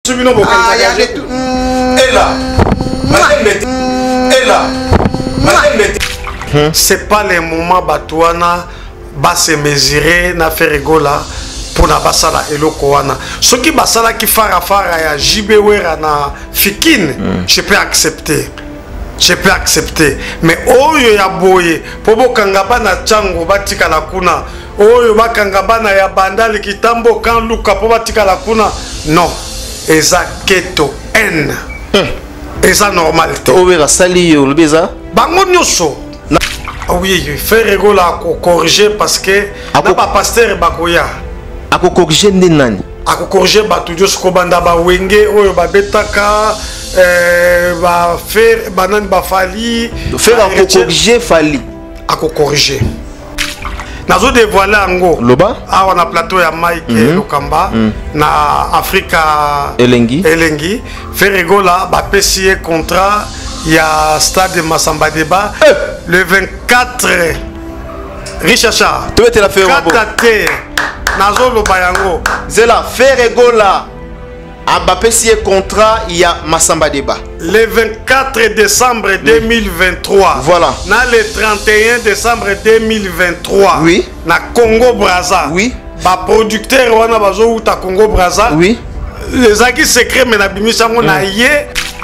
C'est pas le moment Batouana va se mesurer na faire rigola pour na basala eloko wana. Ce qui basala qui fara ya jibewera na fikine, je peux accepter. Je peux accepter. Mais oyo ya boye, pobo kangaba na chango batika la kuna. Oyo bakangaba na ya bandali kitambo kan luka po batika la kuna. Non. Eza keto N. Eza normalité. Oyo sali yo lobeza. Bango nyoso. Oui, faire rigola à corriger parce que na ba pasteur bakoya. A corriger nani? A corriger batu jos ko banda ba wenge oyo ba betaka ba faire banane ba fali faire a corriger fali. A corriger. Nazo dévoiler ango. Loba? Ah on a plateau ya Mike Lokamba na Africa Elengi. Elengi faire rigola ba pesier contrat. Il y a Stade Massamba Débat le 24 Richacha. Tu veux te la faire 4 Nazo Lobayango. Zela Ferregola. Mbappé signé contrat il y a Massamba Débat. Le 24 décembre 2023. Voilà. Na le 31 décembre 2023. Oui. Na Congo Brazza. Oui. Ba producteur wana bazo uta Congo Brazza. Oui. Les acquis secrets mais na bimisa mo na yé.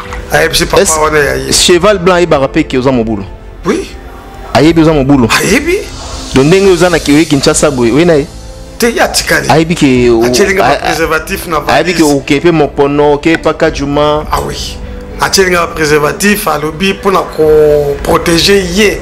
Cheval blanc et barapé qui est au boulot. Oui. Aïe, aux boulot. Aïe, donc aux ana qui Kinshasa boy. Oui, naï. Te yatikali. Aïe, qui préservatif na valise. Aïe, qui occupé mon pono, qui pas kajuma. Ah oui. Achelinga préservatif à lobby pour protéger yé.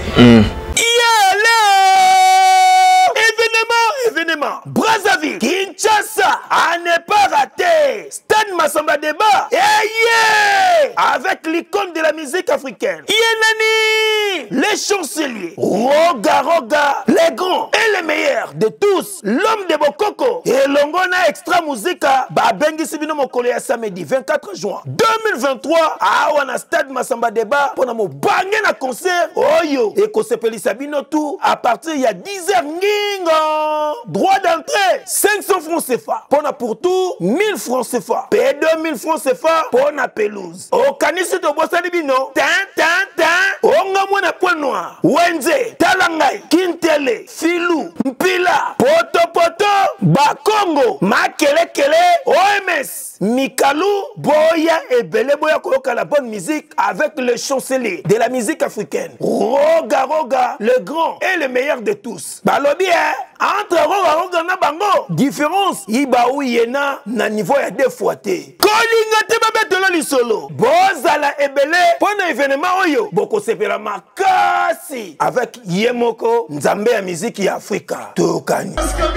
Événement Brazzaville, Kinshasa, à ne pas rater. Stade Massamba Débat. Avec l'icône de la musique africaine. Yenani, les chanceliers, Roga, les grands et les meilleurs de tous, l'homme de Bokoko et Longona Extra Musica, Babengi Sibino Mokole à samedi 24 juin 2023 à Wana Stade Massamba Débat pour nous banger un concert. Oyo et Kosepeli Sabino tout à partir il y a 10h ngingo. Droit d'entrée 500 francs CFA. Pour tout 1000 francs CFA. P2000 francs CFA pour la pelouse. Au canisi de Bossalibino. Onga mwana point noir. Wenze, Talangai, Kintele, Filou, Mpila, Poto, Bakongo, Makele, OMS, Mikalu, Boya et Bele Boya Koyoka la bonne musique avec le chancelier de la musique africaine. Roga, le grand et le meilleur de tous. Balobi, entre Roga na bango. Différence, Ibaou Yena na niveau ya deux fois té. Kolinga te babet de l'Olisolo. Bozala ebele, pendant événement oyo, boko sepera makasi. Avec Yemoko, Nzambe ya musique ya Afrika. Tokani.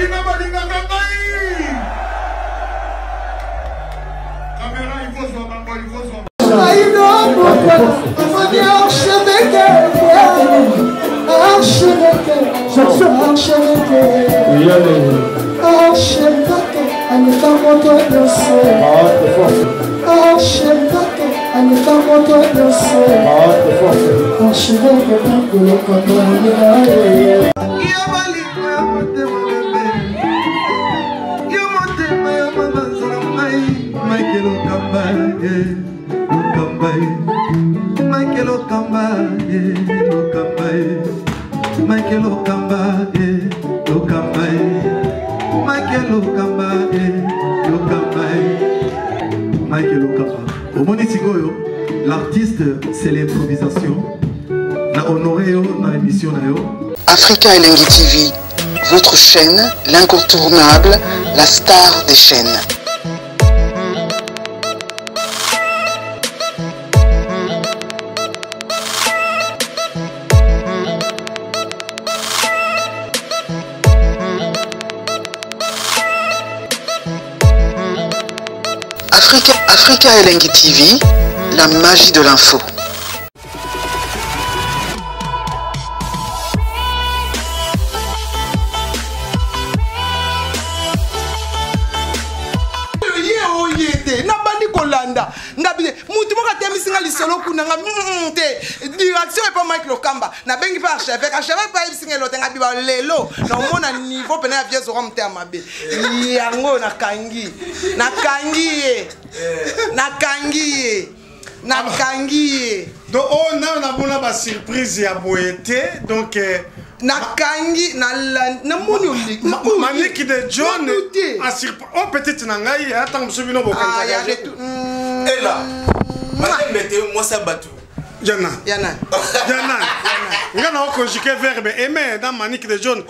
L'artiste, c'est l'improvisation. La honoré dans l'émission. Africa Elengi TV, votre chaîne, l'incontournable, la star des chaînes. Africa Elengi TV, la magie de l'info. Direction et pas Mike Lokamba. Na bengi pas archevêque. Archevêque pas ibisingé l'autre. Nga biba lelo. Na mona niveau pena vieux oram te amabe. Yango na kangi. Na kangi. nakangi nakangi donc on a bona ba surprise ya boete donc nakangi na moni oli Maniki de John a surprise oh peut-être na ngai attends monsieur bino bokanza et là mettez moi ça batu Yana ngana o conjuguer verbe aimer dans Maniki de John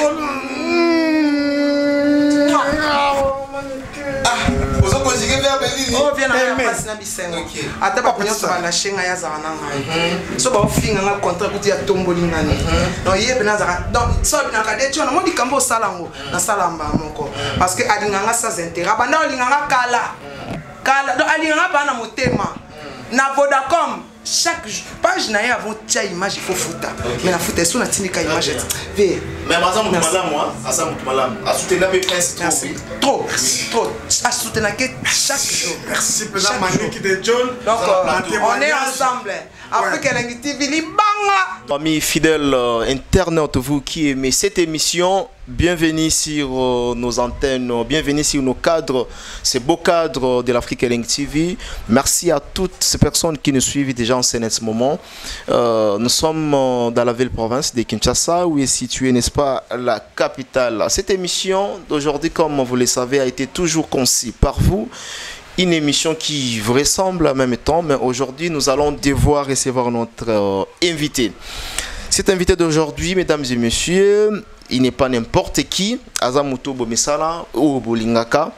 oh viens na passe na bisengo ata ba ponyo ba na shenga ya za na ngai so ba finga nga contrat kuti ya tomboli ngani no yebe na za donc so bina ka de tona mo di kambo salango na salamba moko parce que alinga nga sans intérêt banda olinga nga kala donc alinga nga ba na motema na Vodacom chaque page na avant tia image il faut fouta mais la fouta sur na tinika image ve mais par exemple moi asa mutumala a soutenir mes princes trop a soutenir que chaque jour merci pour la Maniki de John donc on est ensemble Afrique Elengi TV libanga amis fidèles internautes vous qui aimez cette émission bienvenue sur nos antennes, bienvenue sur nos cadres, ces beaux cadres de l'Afrique Elengi TV. Merci à toutes ces personnes qui nous suivent déjà en scène à ce moment. Nous sommes dans la ville province de Kinshasa où est située, n'est-ce pas, la capitale. Cette émission d'aujourd'hui, comme vous le savez, a été toujours conçue par vous. Une émission qui vous ressemble en même temps, mais aujourd'hui, nous allons devoir recevoir notre invité. Cet invité d'aujourd'hui, mesdames et messieurs, il n'est pas n'importe qui. Azamuto Bomesala ou Bolingaka,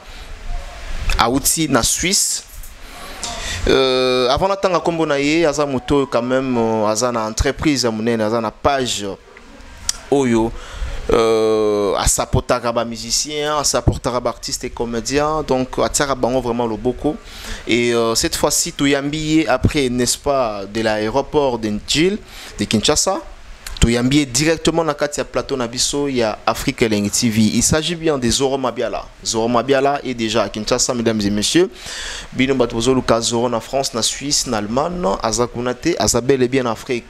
Aouti na Suisse. Avant d'attendre comme naie, Azamuto quand même Azana entreprise, Azana page Oyo. À sapotara ba musicien, à sapotara ba artiste et comédien, donc à Tsarabango vraiment le beaucoup. Et cette fois-ci, tu y ambillé après, n'est-ce pas, de l'aéroport de Njil, de Kinshasa. Tu y ambillé directement dans le plateau Nabiso, il y a Afrique Elengi TV. Il s'agit bien de Zoro Mabiala. Zoro Mabiala est déjà à Kinshasa, mesdames et messieurs. Bino Batouzo Luka Zoro en France, en Suisse, en Allemagne, à Zakunate, à Zabel et bien en Afrique.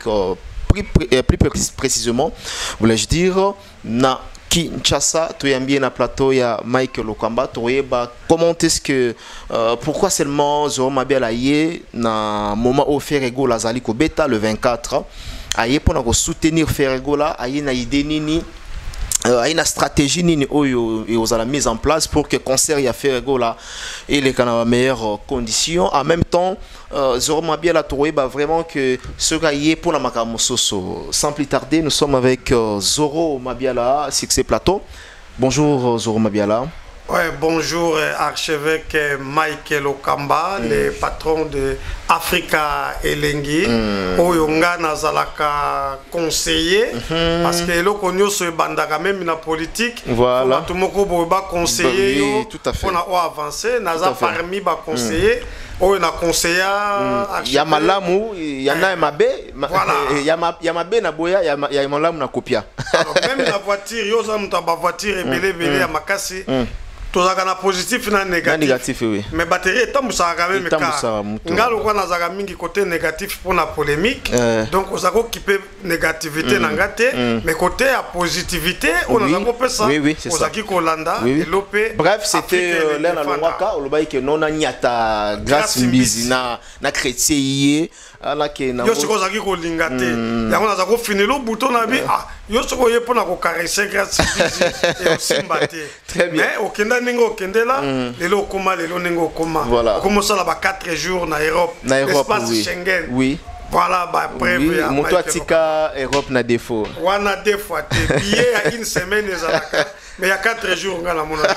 Plus précisément, voulais-je dire, na Kinshasa, tu es bien à plateau, il y a Mike Lokamba, comment est-ce que, pourquoi seulement Zoro Mabiala yé, na moment où Ferrego Lazali ko beta le 24, aye pour soutenir Ferrego là, aye na idée nini, aye na stratégie nini oyo et aux la mise en place pour que concert ya Ferrego là et les canaux meilleures conditions. En même temps, Zoro Mabiala trouvé vraiment que ce gars y est pour la Makamososo. Sans plus tarder, nous sommes avec Zoro Mabiala, Succès Plateau. Bonjour Zoro Mabiala. Ouais, bonjour archevêque Michael Okamba, le patron de Africa Elengi. Oyonga nazalaka conseiller parce que le konyo se bandaka même na politique. Voilà. Tout moko boba conseiller oui, tout à fait. On a avancer, naza parmi ba conseiller. Oh, na conseiller. Yamalamu, yana mabe, yamabe na boya, yamalamu na kopia. Même la voiture, yo za muta ba voiture ebele ya makasi. Tout ça positif na négatif. Oui. Mais batterie est quand même car ngalo kwa nazaka mingi côté négatif pour la polémique. Donc on s'ako qui peut négativité nangate mais côté à positivité on a pas ça. Oui, c'est ça. Osaki Kolanda et lopé. Bref, c'était là na longwaka olobai que non nyata grâce mbizi na chrétien yé ala ke na yo siko zaki ko lingate. Ya on a zako finir le bouton na bi yo siko yé pour na ko caresser grâce mbizi et aussi mbaté. Très bien. Mais okenda ningo okendela lelo koma lelo ningo koma. Voilà. Comme ça là 4 jours na Europe. L'espace oui. Schengen. Oui. Voilà, bah prévu. Oui, moto atika Europe na défaut. Wana des fois tes billets à une semaine mais il y a 4 jours on a la monnaie.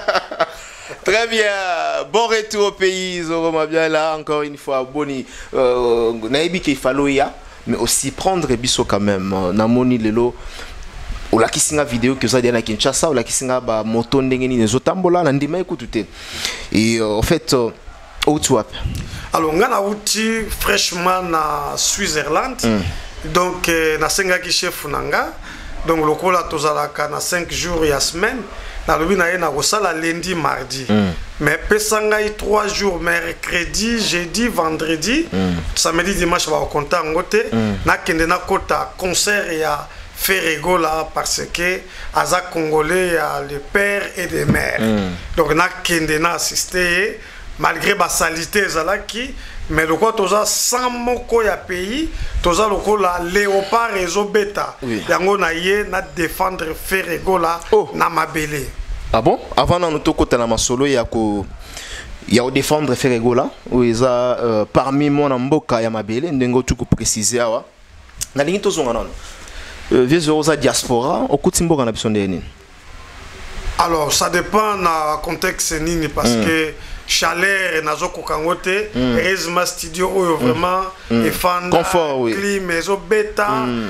Très bien, bon retour au pays, Zoro Mabiala, encore une fois, boni, naïbi qu'il fallait ya, mais aussi prendre biso quand même, namoni lelo, ou la kisinga vidéo que ça dit à Kinshasa, ou la kisinga ba moto ndengeni les otambola, nandima écoute. Et en fait, où tu as? Alors on a outil fraîchement na Switzerland, donc na senga ki chef nanga, donc le cola tozalaka na 5 jours et semaine. Na lobi na yena kosala lundi mardi mais pesanga 3 jours mercredi jeudi vendredi samedi dimanche ba konta ngote na kende na kota concert ya Ferrego là parce que aza congolais ya le père et des mères donc na kende na assister malgré la salité ezalaki mais le quoi toza sans moko ya pays toza lokola léopard réseau bêta yango na ye na défendre Ferregola na mabele. Ah bon? Avant na noto kota na masolo ya ko ya défendre Ferregola ou eza parmi mon mboka ya mabele ndengo tu ko préciser awa na lingi tozonga nano vieux rosa diaspora okuti mboka na biso ndeni. Alors ça dépend na contexte nini parce que chaleur nazo kokangote Resma studio oyo vraiment efanda confort oui climat ezo beta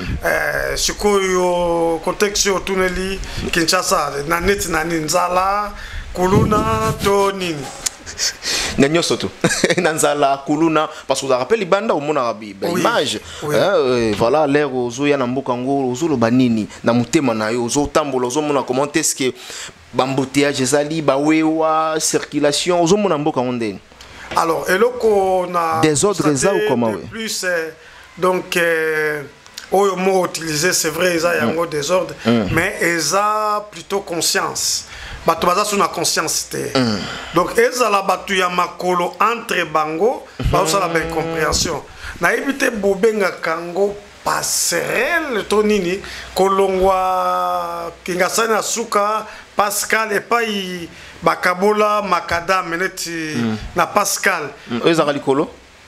sikoyo contexte yo tuneli Kinshasa na net na nzala kuluna to nini Nanyo soto nanzala kuluna parce que vous rappelez banda au mona image voilà l'air ozo ya na mboka ngo ozo lo banini na mutema na yo ozo tambola ozo mona comment est-ce que bambouteillage ezali bawewa circulation ozo mona mboka ngondeni. Alors eloko na désordre eza ou comment plus donc oyo mo utiliser c'est vrai eza yango désordre mais eza plutôt conscience. Bato baza sous la conscience donc ezala batu ya makolo entre bango bazo la bonne compréhension na éviter bobenga kango passerelle to nini kolongwa kingasana suka Pascal et pas bakabola makadam neti na Pascal ezala likolo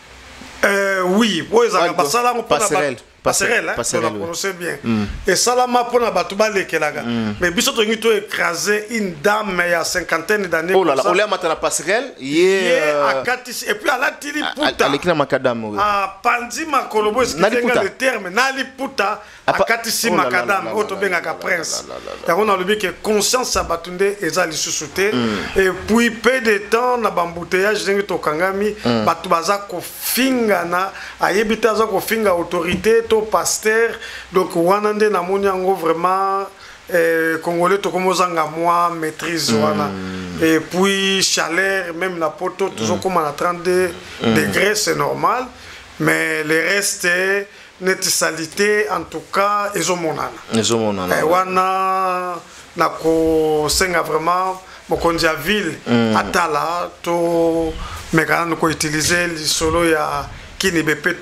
oui ezala basala passerelle passerelle, on prononce bien. Et salama pour la batouba lekelaga. Mais biso to ngito écraser une dame il y a 50 d'années. Oh là là, on l'a maté la passerelle, à Katis et puis à la tili puta. Avec la macadam oui. Ah pandi makolobo est le terme nali puta à Katis macadam auto benga ka prince. Ya on a le que conscience abatunde ezali susute et puis peu de temps na bambouteillage ngito kangami batubaza ko finga na ayebita za ko finga autorité pasteur donc wanande na moni yango vraiment congolais to komozanga moi maîtrise wana et puis chaleur même la poto toujours comme à 32 degrés c'est normal mais le reste net salité en tout cas ezomonana wana na ko senga vraiment mokonzi ya ville atala to mekana ko utiliser le solo ya Kini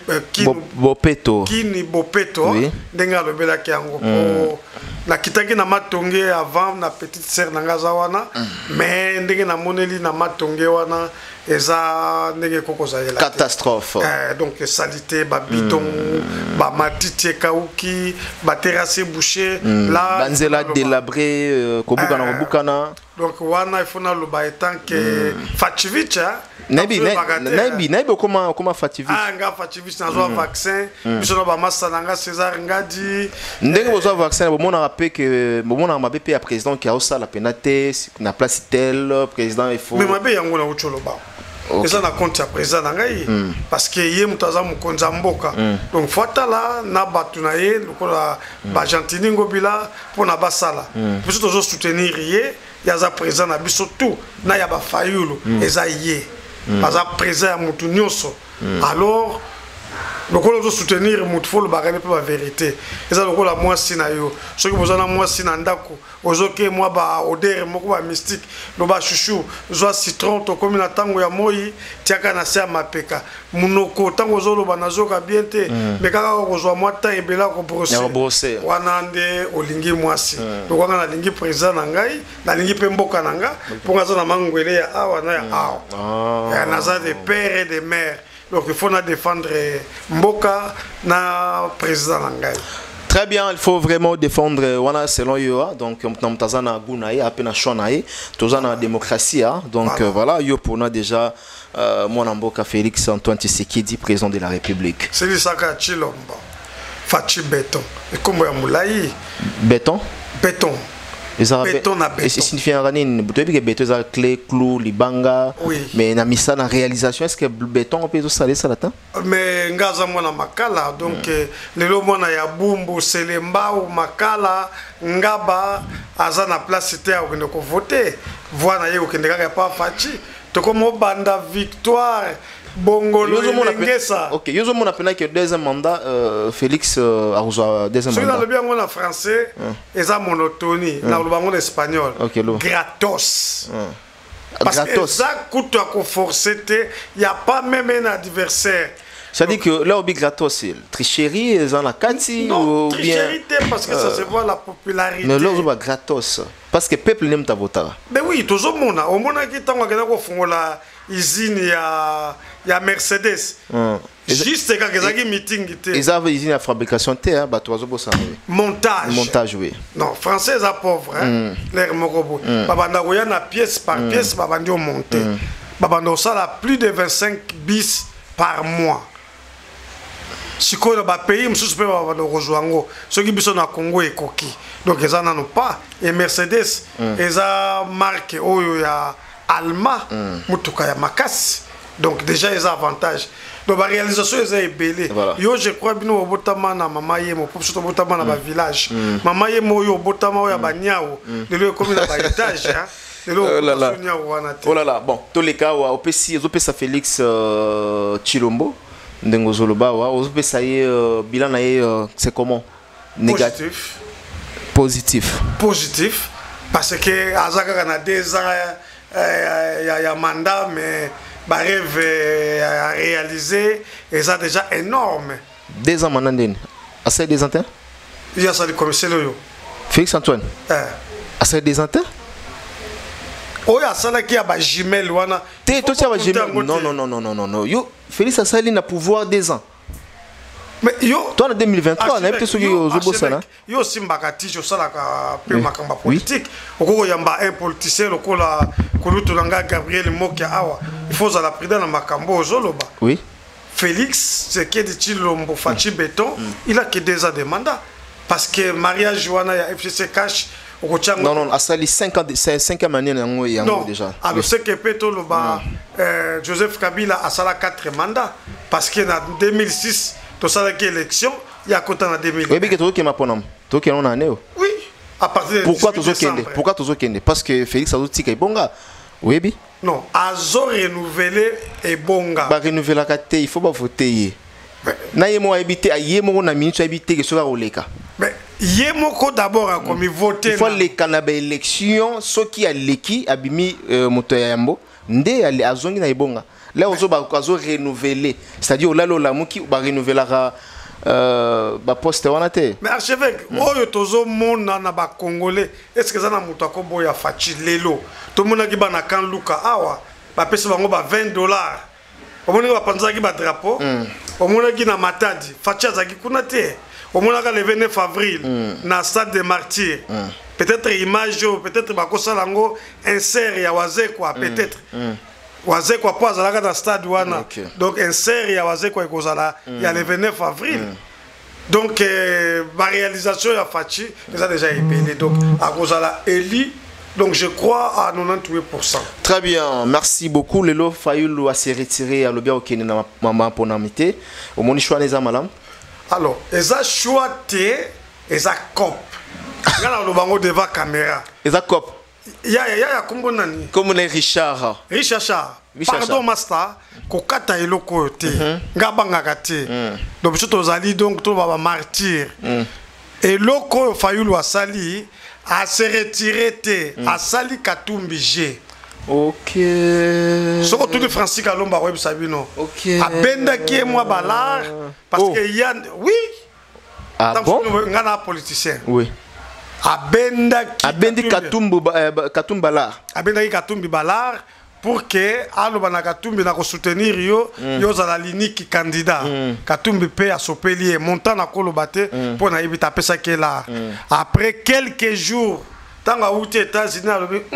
Bopeto ndenga lobela kiango na kitaki na matonge avant na petite sœur nangaza wana mais ndenge na moneli na matonge wana eza ndenge koko zaela catastrophe donc salité ba bidon ba matiti kauki ba terrasse bouché là banzela délabré kobuka na kobukana donc wana il faut na loba etant que Fativich Naibi comment Fativich nga Fativich na zo vaccin biso na ba massa nanga César ngadi ndenge bozo vaccin bo mona rappelé que bo mona ma BP à président qui a aussi la penate na place tel président il faut mais mabe yango na ucholo ba eza na compte ya président ngai parce que ye mutaza mukonza mboka donc fatala na batu na ye lokola ba gentini ngobila pona basala biso tozo soutenir ye yaza président na biso tout na ya ba fayulu eza ye baza président ya mutu nyonso alors lokola ozo soutenir mutu fo lo bakane pe ba vérité eza lokola moi sina yo soki bozana moi sina ndako ozoke moi ba odeur moko ba mystique lo ba chouchou zo citron to comme na tango ya moi tiaka na sia mapeka munoko tango zo lo banazoka bien te mais kaka ko zo moi temps ebela ko brosser wana nde olingi mwasi lokola na lingi président na ngai na lingi pe mboka na nga pour ngaza na mangwele ya awa na ya awa ya naza de père et de mère. Donc il faut défendre Mboka na président Nangai. Très bien, il faut vraiment défendre wana selon yo donc mtazana gunaye apena shonaye tozana démocratie donc voilà yo pona déjà mon Mboka Félix Antoine Tshisekedi président de la République. C'est lui saka Chilombo. Fachi béton. Et comment ya moulayi? Béton? Béton. Béton na béton. Et signifie ranine, vous devez que béton ça clé clou libanga. Oui. Mais na misa na réalisation est-ce que béton on peut tout saler ça là-dedans? Mais ngaza mona makala donc lelo mona ya bumbu selemba ou makala ngaba aza na place te a ko voter. Voilà ye okende kaka pas fachi. To comme banda victoire Bongolo Ngesa. OK, yozo mon appena que deuxième mandat Félix a deuxième mandat. Celui le bien en français et ça monotonie, na le bango espagnol. OK, gratos. parce que gratos. ça coûte à forcer, il n'y a pas même un adversaire. C'est-à-dire que là, au gratos, c'est tricherie, ils en ont kati Non, ou bien. tricherie, parce que ça se voit la popularité. Mais là, c'est gratos. Parce que le peuple n'aime ta vote. Mais oui, tout le monde. Au monde qui est en la usine, il y a Mercedes. Juste quand il y a meeting. Ils avaient une usine à fabrication, montage. Montage, oui. Non, français, c'est pauvre. L'air Morobo. Babanda, il y a pièce par pièce, Babanda, monté. Babanda, ça a plus de 25 bis par mois. Si on a un pays, je peux rejoindre. Ceux qui sont au Congo et Koki. Donc, ils n'en ont pas. Et Mercedes, ils ont marqué, il y a Alma, Mutuka, il y a Makassi. Donc, déjà, ils ont avantage. Donc, la réalisation est belle. Yo, je crois que nous avons maman yemo, pour surtout botama dans le village. Maman yemo, yo, botama, yo, banyao. Le lieu comme dans l'étage. Oh là là, bon, tous les cas, au PC, Félix Chilombo. Bilan, c'est comment? Négatif. Positif. Parce que Azaka a 2 ans, il y a un mandat, mais le rêve à réaliser, et ça déjà énorme. 2 ans, Manandine. Assez des antennes? Il y a ça du commissaire. Félix Antoine? Assez des antennes? Oh, il y a ça qui a des jumelles. Non. Yo, Félix Assali n'a pouvoir 2 ans. Mais yo, toi en 2023, on a peut-être eu au Zobossana. Yo, Simbakati, je sais que la politique. Il y a un politicien, Gabriel Mokia. Il faut la prendre dans Makambo. Oui. Félix, c'est qui est Chilombo, Fachi Béton, il a que 2 ans de mandat. Parce que Maria Joana, FCC Cash. Non, Assali 5 années déjà. Alors, c'est que Joseph Kabila a 4 mandats. Parce qu'en 2006, tu as l'élection, il y a côté en 2000. Oui, à partir de pourquoi tu as parce que Félix a dit qu'il oui. Non, Azo renouvelé et bonga. Renouveler il faut pas voter. Mais Yemoko d'abord comme voter. Il faut les canabé élection, ceux qui a l'équipe abimi motoyambo, ndé ali azongi na ibonga. Là on va renouveler, c'est-à-dire là la muki va renouveler ba poste wana te. Mais archevêque, oyo tozo mona na ba congolais, est-ce que ça na muto ko boya fachi lelo? To mona ki bana kan luka awa, ba pesa bango ba $20. Omona ba panza ki ba drapeau, omona ki na matadi, fachi azaki kuna te. Au moins le 29 avril, dans le stade des martyrs, peut-être image, peut-être insert ya wazekwa, peut-être. Wazekwa pas dans le stade wana. Donc insert ya wazekwa il y a le 29 avril. Donc ma réalisation ya Fachi, ça déjà épelé. Donc à Kozala Eli, donc je crois à 98%. Très bien, merci beaucoup. Lelo Fayoulou a se retiré à l'obia au Kenya na maman pour namité. Au moni choix les amalam. Alors, ils ont choisi, ils ont cop. Il y a le bango devant la caméra. Ils ont cop. Il y a comme Richard. Richard. Pardon, master. Kokata eloko te. Ngabanga te. Donc, je suis donc tout va martyr. Et loko Fayoulou a sali a se retiré te. A sali Katumbi G. Ok. Ce que tout le Francis Kalomba web sabino. Ok. A benda qui est moi balar parce que il y a oui. Ah bon? Ngana politicien. Oui. A benda qui. A bendi Katumbi balar. A benda qui Katumbi balar pour que alo bana Katumbi na ko soutenir yo yo za la ligne qui candidat. Katumbi paie à sopeli montant na kolobate pour na ibita pesa que là. Après quelques jours, tant à outé États-Unis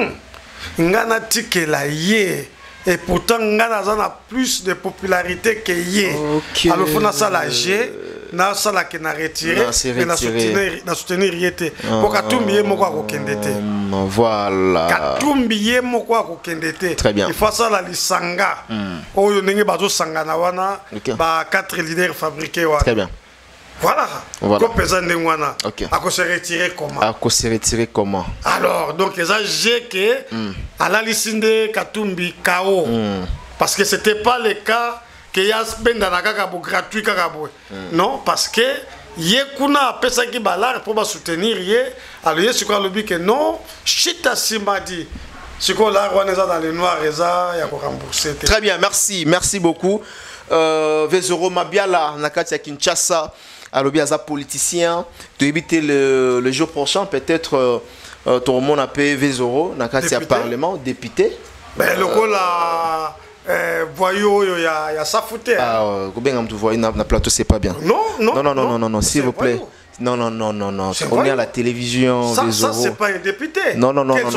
Ngana tikela ye et pourtant Ngana a plus de popularité que ye. Alors faut na ça la G na ça la que na retirer et na soutenir yete pour Katumbi ye moko akokendete. Voilà. Katumbi ye moko akokendete. Très bien. Il faut ça la lisanga. Oyo ndenge bazo sangana wana ba 4 leaders fabriqués wana. Très bien. Voilà. Ok. À se retirer comment? À se retirer comment? Alors, donc, les âgés que à la liste de Katumbi KO. Parce que ce n'était pas le cas que y a gratuit. Non, parce que Yekuna a pesa qui balar pour soutenir. Alors, il y a ce que non, Chita Simadi. Si on l'a dans les noirs, il y a rembourser. Très bien, merci beaucoup. Vezoro Mabiala, Nakatia Kinshasa, Alobiaza politicien, de éviter le jour prochain, peut-être tout le monde appelle Vezoro, Nakatia Parlement, député. Ben, le coup là, voyou, il y a ça fouté. Ah, bien, tu vois, na plateau, c'est pas bien. Non, s'il vous plaît. Non. On est à la télévision. Ça, c'est pas un député. Non.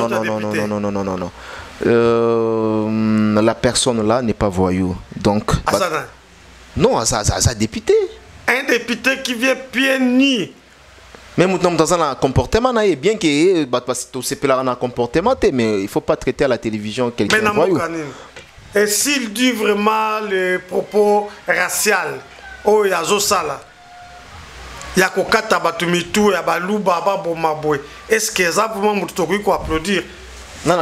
La personne là n'est pas voyou. Donc. Non, ça député. Un député qui vient pieds nus. Même dans un comportement, bien que c'est pas un comportement, mais il ne faut pas traiter à la télévision quelqu'un de voyou. Et s'il dit vraiment les propos raciaux, oh, il y a Zosala. Il y a Kokata Batumitu, il y a Baluba, Babomabwe. Est-ce que ça vraiment Moutoukoui ko applaudir? Non,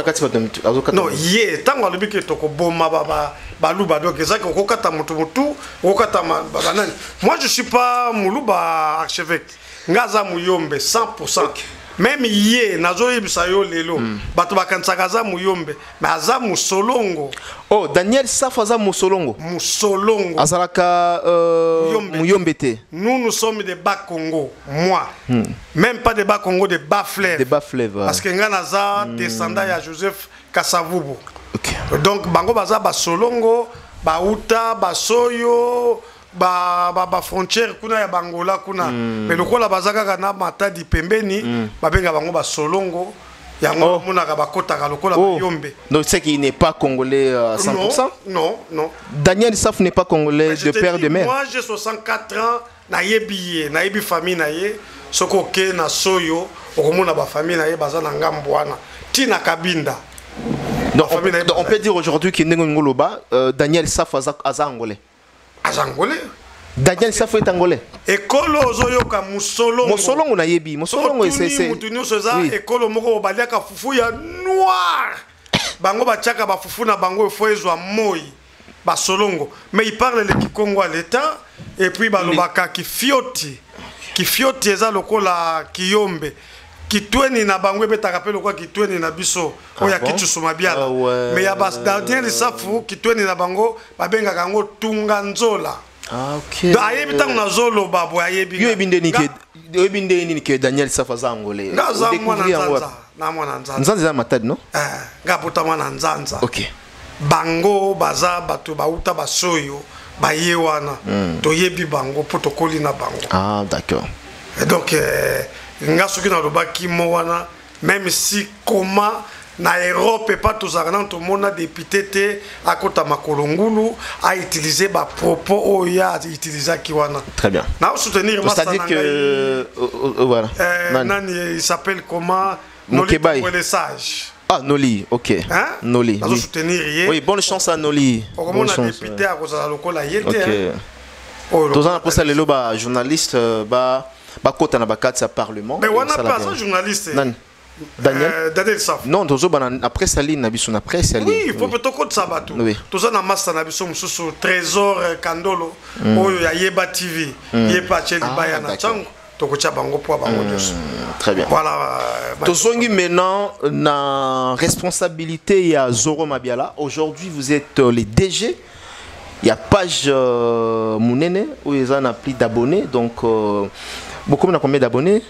hier, tant que le Toko Boma Baluba, donc c'est que Kokata Mutumutu, Kokata Banan. Moi, je ne suis pas Moulouba archevêque. Ngaza Mouyombe, 100%. Même hier, Nazo Ibisayo Lelo, Batubakanzagaza Mouyombe, mais Aza Moussolongo. Oh, Daniel Safaza Moussolongo. Moussolongo. Azalaka Mouyombete. Nous sommes des Bas-Congo, moi. Même pas des Bas-Congo, des Bas-Fleuves. Des Bas-Fleuves. Parce que Nganaza descendant à Joseph Kassavubu. Donc, Bango Baza Basolongo, Bauta, Basoyo. Frontière kuna ya Bangola kuna mais le kola bazaka kana matadi pembeni babenga bango basolongo yango monaka bakotaka lokola bayombe. Donc c'est qu'il n'est pas congolais à 100%? Non. Daniel Saf n'est pas congolais de père de mère. Moi j'ai 64 ans, nayebi famille naye soko ke na soyo okomona ba famille naye baza na ngambo wana tina kabinda. Donc on peut dire aujourd'hui que Ngoloba Daniel Saf aza angolais. Angolais. Daniel Safo est angolais. Ekolo ozoyoka musolongo. Musolongo na yebi. Musolongo c'est. Mutuni soza ekolo moko baliaka fufu ya noir. Bango bachaka ba fufu na bango fo ezwa moi. Ba solongo. Mais il parle le Kikongo à l'état et puis balobaka kifioti. Kifioti eza lokola kiyombe. Kitweni na bango betaka pe lokwa kitweni na biso. Oya kitusuma biala. Mais ya bas Daniel Safo kitweni na bango babenga kango tunga nzola. Ah, ok. Ayebi tango na zolo babo ayebi. Yo ebinde ni que Daniel Safaza angolais. Ngaza mwana nzanza. Na mwana nzanza. Nzanza za matadi no? Ngaputa mwana nzanza. Ok. Bango baza batu bauta basoyo baye wana. Toyebi bango protocole na bango. Ah, d'accord. Et donc ngasuki na lobaki mo wana même si comment na Europe pas tous arnant tout monde a député à kota makolongulu a utilisé ba propos oya utiliser kiwana. Très bien. Na soutenir ma c'est-à-dire que voilà. Nani il s'appelle comment Noli le sage. Ah Noli, OK. Hein? Noli. Oui. Soutenir hier. Oui, bonne chance à Noli. Bonne chance. Député à cause de la lokola yete. OK. Tous en pour ça le loba journaliste ba kota na bakati sa parlement. Mais on a pas ça journaliste. Daniel Saf. Non, après Saline, Nabisson après Saline. Oui, il faut peut-être que ça va tout. Tout ça na massa Nabisson sous Trésor Kandolo, oh ya Yeba TV, Yeba Cheli Bayana Chango, tokocha bango po bango dos. Très bien. Voilà. Tozongi maintenant na responsabilité ya Zoro Mabiala. Aujourd'hui, vous êtes les DG. Il y a page Mounene où ils ont appris d'abonnés donc beaucoup on a combien d'abonnés?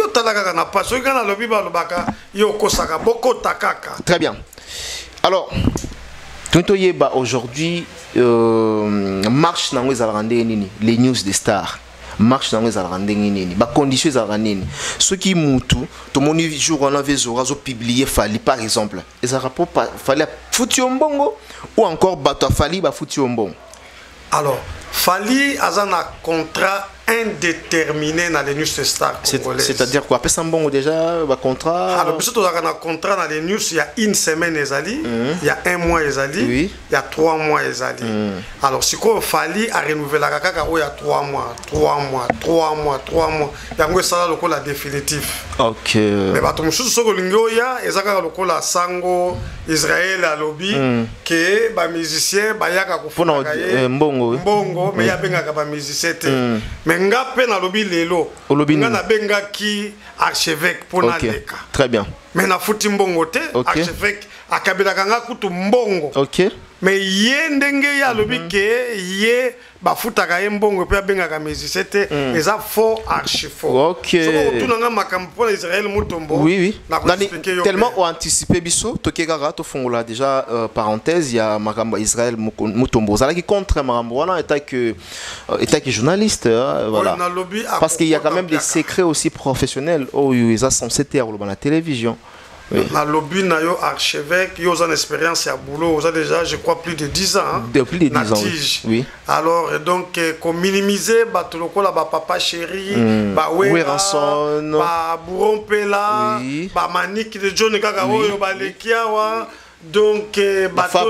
Très bien. Alors, aujourd'hui, marche dans les news des stars. Marche dans les conditions des ce qui moutou, tout mon jour on avait publié Fali par exemple. Et ça rapport fallait foutu un bongo ou encore bato Fali ba foutu un bon. Alors, Fali a un contrat indéterminé dans les news de stars congolaises. C'est-à-dire quoi? Après ça bon déjà un contrat. Alors puisque tu as un contrat dans les news, il y a une semaine ezali, il y a un mois ezali, il y a 3 mois ezali. Alors si quoi Fali a renouvelé la kaka il y a 3 mois. Il y a ça la définitif. OK. Mais bato mususu soko lingo ya ezaka lokola sango Israël à lobby que ba musicien ba yaka kufuna mbongo mais ya benga ba musicien. Mais mais nga pe na lobi lelo nga na benga ki archevêque pour na leka très bien mais na futi mbongo te archevêque akabelaka nga kutu mbongo OK mais ye ndenge ya lobi ke ye bafutaka ye mbongo pe abengaka musicien te eza faux archi faux OK soko nga makambo pour Israël Mutombo oui tellement o anticipé biso tokekaka to fongola déjà parenthèse il y a makambo Israël Mutombo zala qui contre makambo wana état que journaliste voilà parce qu'il y a quand même des secrets aussi professionnels oh ils sont censés être dans la télévision. Oui. Na lobby na yo archevêque yo en expérience à boulot vous avez déjà je crois plus de 10 ans hein, depuis les 10 ans oui. Alors donc comme minimiser bato lokola ba papa chéri ba Weranson ba Bourrompela ba Manik de John kaka oyo ba lekiawa donc bateau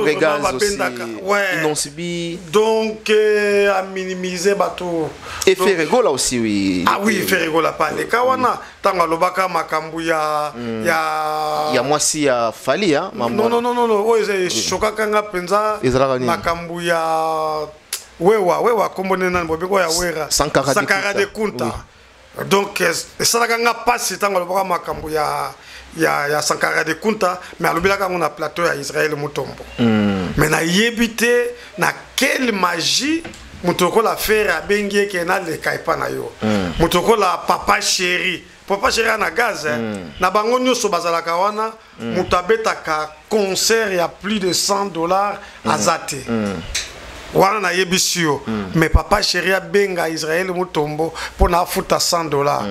Inonsibi donc à minimiser bateau et Ferrego là aussi oui ah oui Ferrego là pas les kawana tanga lobaka makambu ya moi si ya fali hein non oh c'est choka kanga penza makambu ya wewa kombone nan bobeko ya wera Sankara de Kunta donc ça la kanga passe tanga lobaka makambu ya Sankara de Kunta mais alobelaka on a plateau ya Israël Mutombo mais na yebité na quelle magie mutoko la faire a bengie ke na le kaipa na yo mutoko la papa chéri na gaz na bango nyoso bazalaka wana mutabetaka concert ya plus de $100 azate wana na yebisio mais papa chéri a benga Israël Mutombo pour na futa $100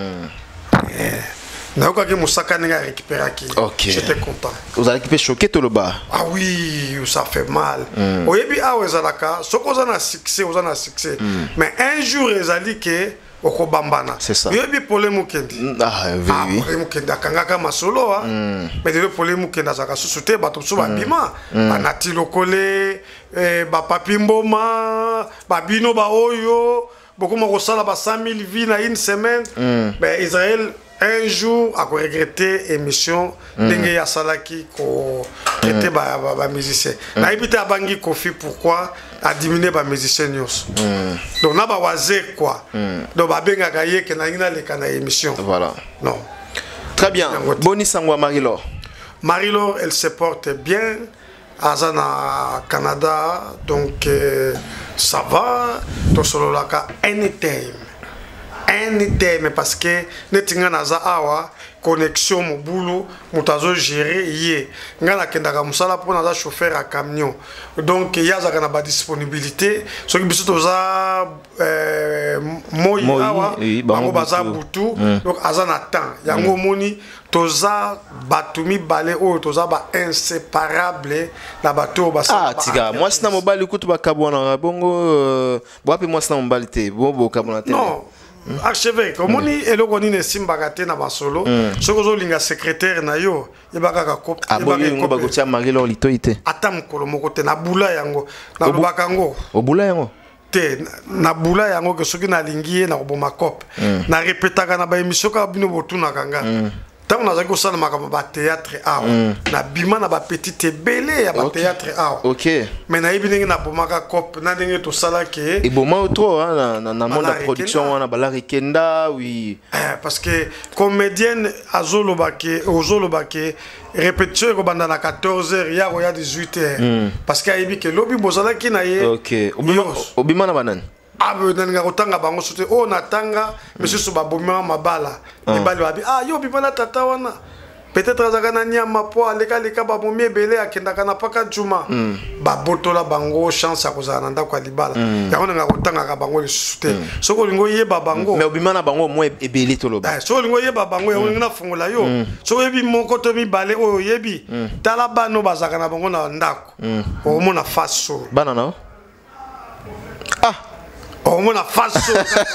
Naoka ke Moussaka n'a récupéré qui. J'étais content. Vous avez récupéré choqué tout le bas. Ah oui, ça fait mal. Oyebi a wezalaka, soko zana succès, ozana succès. Mais un jour ezali ke okobambana. C'est ça. Oyebi problème mukendi. Ah oui. Problème mukendi akangaka masolo mais le problème mukendi azaka susute bato so babima. Banati lokole ba papi mboma, ba bino ba oyo, beaucoup mo kosala ba 100,000 vies na une semaine. Ben Israël un jour, à regretter émission, dengue ya salaki ko était ba musicien. Na ibité abangi kofi pourquoi a diminué ba musicien news. Donc na ba wazé quoi. Donc ba benga gaye ke na ina le kana émission. Voilà. Non. Très bien. Boni Sangwa Marie-Laure. Marie-Laure, elle se porte bien. Azana Canada, donc ça va. To solo laka anytime. Mais parce que netinga naza awa connexion mobulu mutazo gérer yé ngana kendaka musala pour naza chauffeur à camion donc yaza kana ba disponibilité so ki biso toza moi awa bango baza butu donc azana temps yango moni toza batumi balé o toza ba inséparable na bato basa tiga moi sina mobali kutu bakabwana bongo boape moi sina mobali te bo kabona te non archevêque omoni eloko nini esimbaka te na basolo soki ozolinga secrétaire na yo yebaka bakotia Marie-Laure litoi te ata mokolo moko te nabula yango nalobaka yango obula yango te nabula yango ke soki nalingi ye na koboma cope na repetaka na baémission kaka bino botunaka nga tant on a dit que ça na théâtre na bima na ba petite belé ya ba théâtre OK mais na ibingi na bomaka cop na ndenge to sala ke et bon trop na monde de production wana balari kenda oui parce que comédienne azolo bake répétition ko banda na 14h ya ko ya 18h parce que aibi ke lobi bozala ki na ye OK obima na banane abe nanga kotanga bango sote o natanga monsieur so babomema mabala ebali babi yo bibana tata wana peut-être azaka nyama po aleka babomi ebele akendaka na paka juma babotola bango chance ya kozala na ndako ya libala yango nanga kotanga bango lisusu te soko lingo yeba bango mais obimana bango mo ebele toloba soko lingo yeba bango yango na fungola yo soko yebi moko to mibale oyo yebi tala bano bazaka na bango na ndako o mona faso bana na on a façon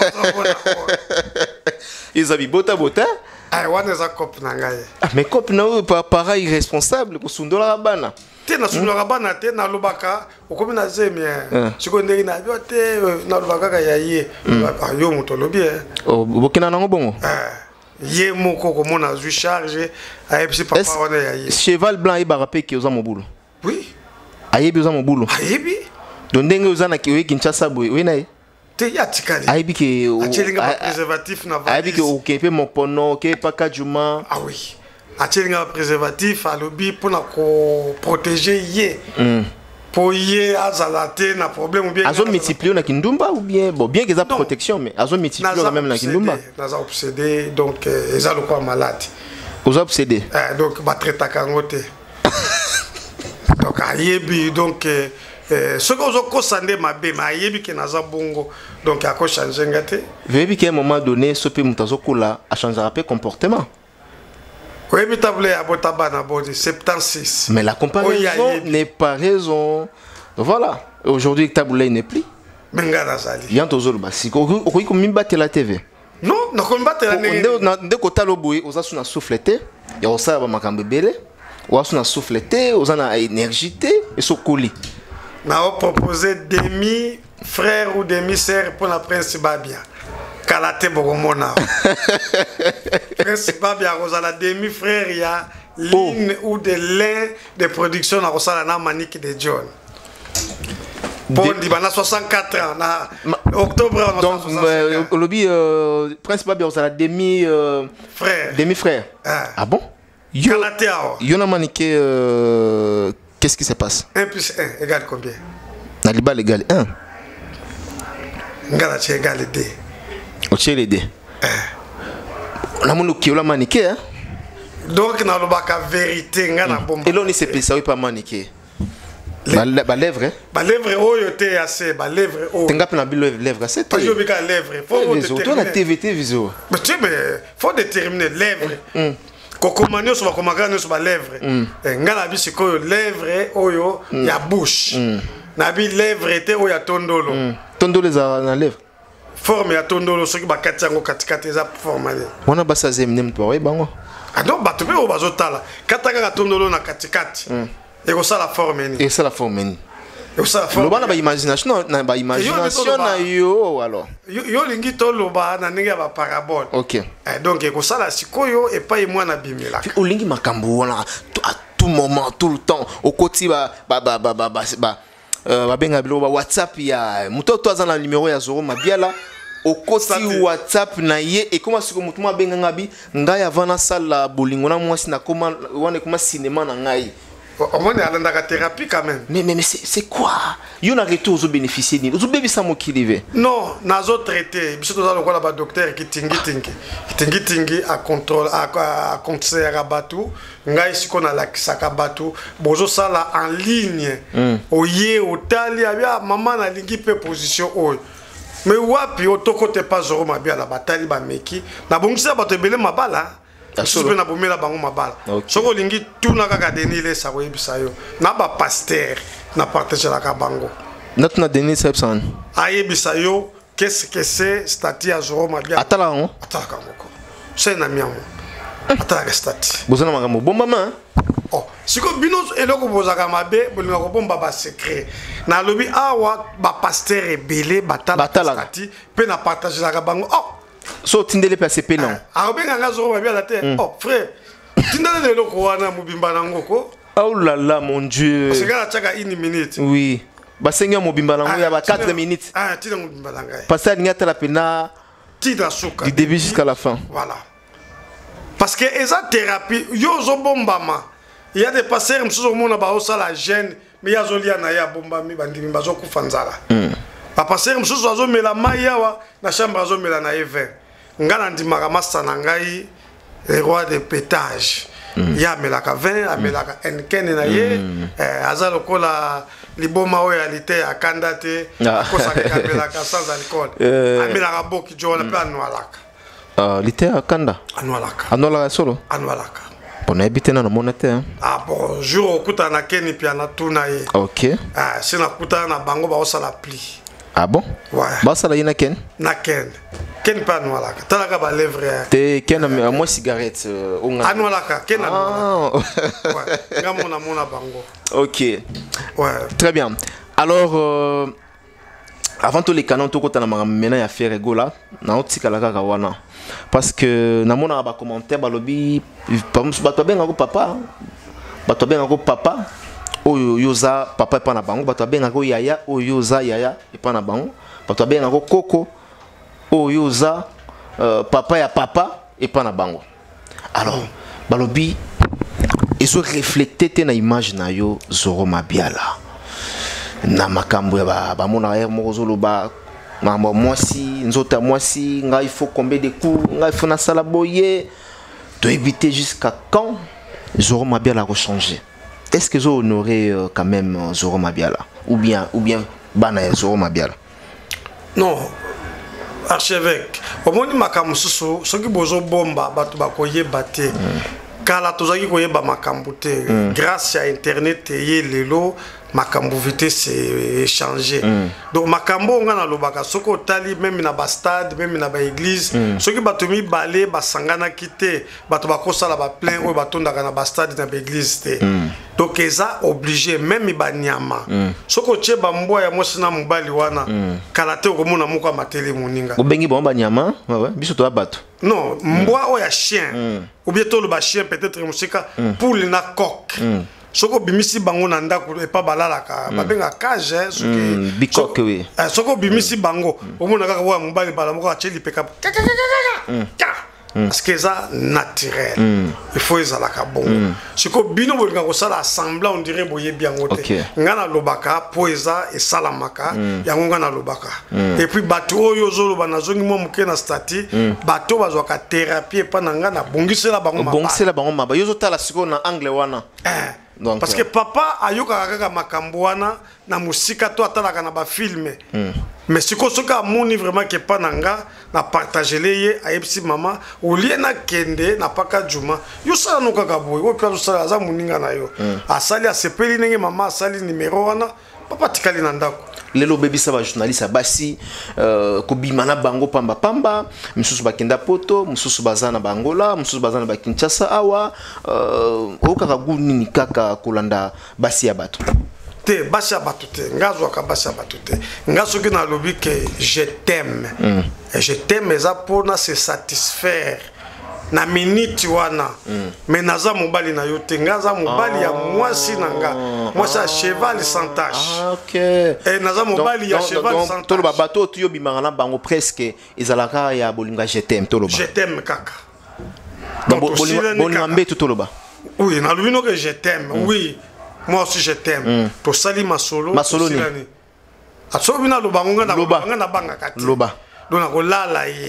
ils avaient bota wana za cop na ngai mais cop na pareil irresponsable ko sundola bana te na sundola bana te na lobaka okomi na zemie siko ndenge na yo te na lobaka ka yaye yo moto lobi bokina nango bongo ye moko ko mona zu charge ayebisi papa wana yaye cheval blanc ibara pe ki oza mobulu oui ayebi oza mobulu ayebi donc ndenge oza na ki Kinshasa boy oui na te ya tikali aibi ke atielinga ba préservatif na valise aibi ke okepe mokono ke paka juma ah oui atielinga ba préservatif alobi pona ko protéger ye pour y azalate na problème ou bien azo multiplier na kindumba ou bien bon bien que ça protection mais azo multiplier même na kindumba naza obsédé donc eza le quoi malade aux obsédé donc ba traita kangote donc ayebi donc ce que vous avez mabe ma ayebi ke naza bongo donc ako changer ngate vebi qu'à un moment donné ce pe mutazo kola a changer un peu comportement. Oui, mais tablé à Botabana, 76. Mais la comparaison n'est pas raison. Voilà. Aujourd'hui, le taboulé n'est plus. Il y a un tozolo basi. Vous avez battre la TV. Non, non, on battre la TV. De côté l'oboué, on a son souffleté. Il y a aussi un makambe belé. On a son souffleté, on a énergie et son colis. On a proposé demi frère ou demi sœur pour la prince Babia. Kalate Bogomona. Prince Babia Rosala demi frère il y a ligne ou de lin de production à Rosala na Manique de John. Bon, il y a 64 ans na octobre donc au lobby Prince Babia Rosala demi frère. Demi frère. Ah bon? Kalate Yona Manique qu'est-ce qui se passe? 1 plus 1 égale combien? Naliba égale 1. Ngala égale 2. Oche les deux. On a mon qui la maniqué hein. Donc na lobaka vérité ngana bomba. Et là on est spécial oui pas maniqué. Ba lèvre hein. Ba lèvre oyo te assez ba lèvre oyo. Tenga pena lèvre c'est. Pas yo bika lèvre. Faut déterminer. La TVT viso. Mais tu mais faut déterminer lèvre. Kokomani so ba komagana so ba lèvre. Ngana bi sikoyo lèvre oyo ya bouche. Na bi lèvre te oyo ya tondolo. Tondolo za na lèvre. Forme ya tondolo soki bakati yango katikati eza formale wana basa zemne mtu wa bango donc bato pe bazotala kataka ka tondolo na katikati eko sala forme ni et ça la forme ni eko sala forme loba na ba imagination na yo alors yo lingi to loba na ninga ba parabole OK donc eko sala sikoyo et pas mwana bimela o lingi makambo wana à tout moment tout le temps au koti ba babenga bilo ba WhatsApp ya mutoto azana numéro ya Zoro Mabiala au côté WhatsApp na ye et comment siko mutu mabenga ngabi ngai avana sala bolingo na mwasi na koma wana kuma cinéma na ngai on est allé dans thérapie quand même mais c'est quoi yo na retour zo bénéficier ni zo bebi sa mokilive non nazo traité biso to za lokola ba docteur ki tingi à contrôle à conseiller à batu ngai siko na lakisaka batu bozo sala en ligne oye otali abia maman na lingi pe position oyo mais wapi otoko te pas Zoro Mabiala batali ba meki na bongisa bato ebele mabala solo na bomela bango mabala soko lingi tuna kaka denile sa ko yebisa yo na ba pasteur na partager la ka bango natuna denile sepsan ayebisa yo qu'est-ce que c'est statut à Zoro Mabiala atala ngo c'est na miamo atala ka statut bozana makambo bon maman oh siko bino eloko bozaka mabe bolinga ko bomba ba secret na lobi awa ba pasteur ebele batala statut pe na partager la ka bango oh so tindele PCP non abenga nga Zoro Mabiala te oh frère tindele le loko wana mubimba nango ko oh là là mon dieu parce que la chaka 1 minute oui basenga mobimba nango ya ba 4 minutes tida mobimba nanga parce que ngata la pena tida suka du début jusqu'à la fin voilà parce que eza thérapie yo zo bombama il y a des pasteurs msuzo mona ba osala gêne mais ya zolia na ya bombami bandimi bazo kufanzala ba pasteur msuzo azo mela mayawa na chambre azo mela na even ngana ndimaka masa na ngai le roi de pétage ya melaka 20 amelaka enkene na ye aza lokola liboma oyo alite ya kanda te kosaka melaka sans alcool amelaka boki jona pe anwalaka lite ya kanda anwalaka solo anwalaka on habite na mona te ah bon jour okuta na keni pia na tuna ye OK sina kuta na bango ba osala pli ah bon ouais basa la yina ken na ken pa anwalaka talaka ba lèvre te ken moi cigarette onga anwalaka ken anwalaka ouais ngamona mona bango OK ouais très bien alors avant tous les canons tout kota na maintenant ya faire gola na otika la kaka wana parce que na mona ba commentaire ba lobby bato benga ko papa oyo yoza papa epa na bango bato abenga ko yaya oyo yoza yaya epa na bango bato abenga ko koko oyo yoza papa ya papa epa na bango. Alors balobi ils ont reflété na image na yo Zoro Mabiala na makambo ya ba mona ya mozolo ba mambo mwasi nzota mwasi nga il faut combien de coups nga il faut na sala boye to éviter jusqu'à quand Zoro Mabiala a changé. Est-ce que vous honorez quand même Zoro Mabiala ou bien bana Zoro Mabiala? Non, archevêque. Au moins makambo susu soki bozo bomba batu bakoye baté. Kala tozaki koyeba makambo te. Grâce à internet ye lelo makambo vite c'est changé. Donc makambo nga na lobaka soko tali même na ba stade même na ba église soki batu mi balé basangana kité batu bakosala ba plein o batondaka na ba stade na ba église te. Donc eza obligé même ba nyama soko tie ba mbwa ya mosi na mobali wana kala te okomona moko matele moninga obengi bomba nyama ouais biso to bato non mbwa o ya chien ou bien to le ba chien peut-être musika poule na coq soko bimisi bango na ndako e pa balalaka babenga cage soki bikok oui soko bimisi bango omona kaka wa mobali bala moko acheli peka parce que ça naturel il faut ezala ka bongo siko bino bolinga ko sala assembler on dirait boye bien ngote ngana lobaka po eza e salamaka yango ngana lobaka et puis bato oyo zolo banazongi mo muke na stati bato bazwaka thérapie pa na ngana bongisela bango maba yozo tala siko na angle wana donc parce que papa ayoka kaka makambo wana na musika to atalaka na ba filme mais siko soka moni vraiment que pa nanga na partager leye ayepsi mama oliena kende na paka juma yo sala no kaka boy o pla sala za muninga na yo asali asepeli nenge mama asali numéro wana papa tikali na ndako lelo bebisa ba journaliste basi ko bimana bango pamba msusu bakenda poto msusu bazana bangola msusu bazana ba Kinshasa awa okaka guni kaka kolanda basi ya bato te basi ya bato te ngazwa ka basi ya bato te ngasoki na lobi que je t'aime et je t'aime eza pona se satisfaire na minute wana mais naza mobali na yo te ngaza mobali ya mwasi nanga mwasi ya cheval sans tache OK et naza mobali ya cheval sans tache tolo bato to yo bimanga na bango presque ezalaka ya bolinga je t'aime tolo je t'aime kaka donc bolinga mbeto tolo ba oui na lubino que je t'aime oui moi aussi je t'aime to sali masolo ni atsobina lobango na banga kati loba dona ko lala ye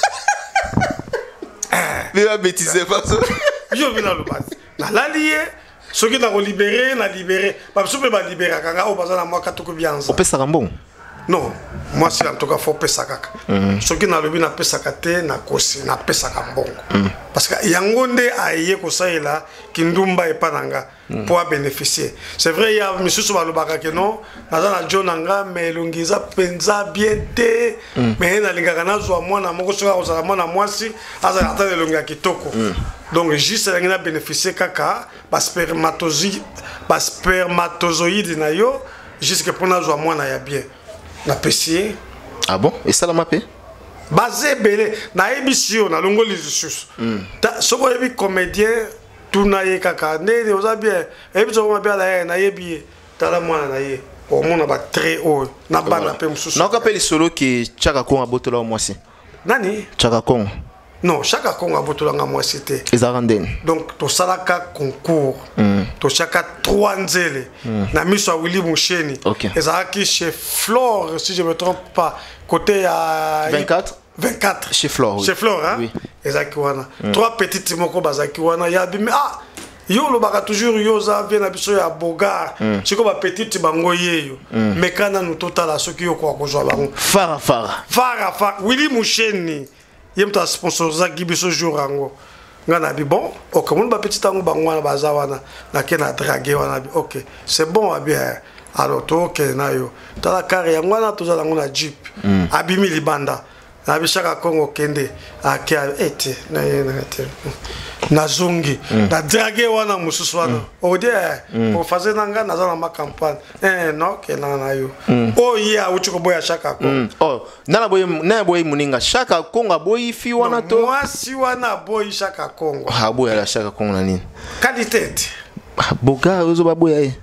Viva bêtise pas ça. Yo vina lo basi. Na lalié, soki na ko libérer, na libérer. Ba soupe ba libérer kanga o bazana moi katoko bianza. O pesa kambon. Non, moi c'est en tout cas faut pesa kaka. Soki na lobi na pesa kate na kosi na pesa kambongo. Parce que yangonde aye ko saela kindumba e pananga pour bénéficier. C'est vrai il y a monsieur so balobaka que non, nazana jonanga mais longiza penza bien té mais na lingaka na zo mwana moko soka ko sala mwana mwasi aza atale longa kitoko. Donc juste la bénéficier kaka ba spermatozoïde na yo jusque pour na zo mwana ya bien. Na pesier. Ah bon? Et ça la mappé? Basé belé na émission na longo les choses. Soko yebi comédien tout na ye kaka né oza bien. Ebi soko bien la na yebi tala mwana na ye. Au monde ba très haut na bana pe mususu. Na kapeli solo ki Chaka Kongo abotola au mwasi. Nani? Chaka Kongo. Non, Chaka Kongo abotola nga mwasi te. Ezaranden. Donc to salaka concours. To chaka 3 nzele na miso Willy Musheni. Ezaki chez Flore si je me trompe pas côté à 24 chez Flore. Chez Flore hein. Oui. Ezaki wana. 3 petites moko bazaki wana ya bimi yo lo baka toujours yo za bien na biso ya bogar. Siko ba petite bango yeyo. Mekana no total soki yo kwa kozwa bango. Fara Willy Musheni. Yemta sponsoriser gibiso jour rango. Ngana bi bon, OK, mon ba petit tango bangwana bazawana na kena draguer wana bi OK. C'est bon bien. Alors to OK na yo. Tala kare yangwana tozala ngona jeep. Abimi libanda. Na bi Chaka Kongo kende akia ete na ete. Na zongi. Na draguer wana mususu wana. Odi pour fazer nanga na zana ma campagne. Non, kena na yo. Oh yeah, uchi ko boya Chaka Kongo. Oh, na boy muninga Chaka Kongo boy fi wana to. Moi si wana boy Chaka Kongo. Ha boya la Chaka Kongo na nini? Qualité. Boga ozo ba boya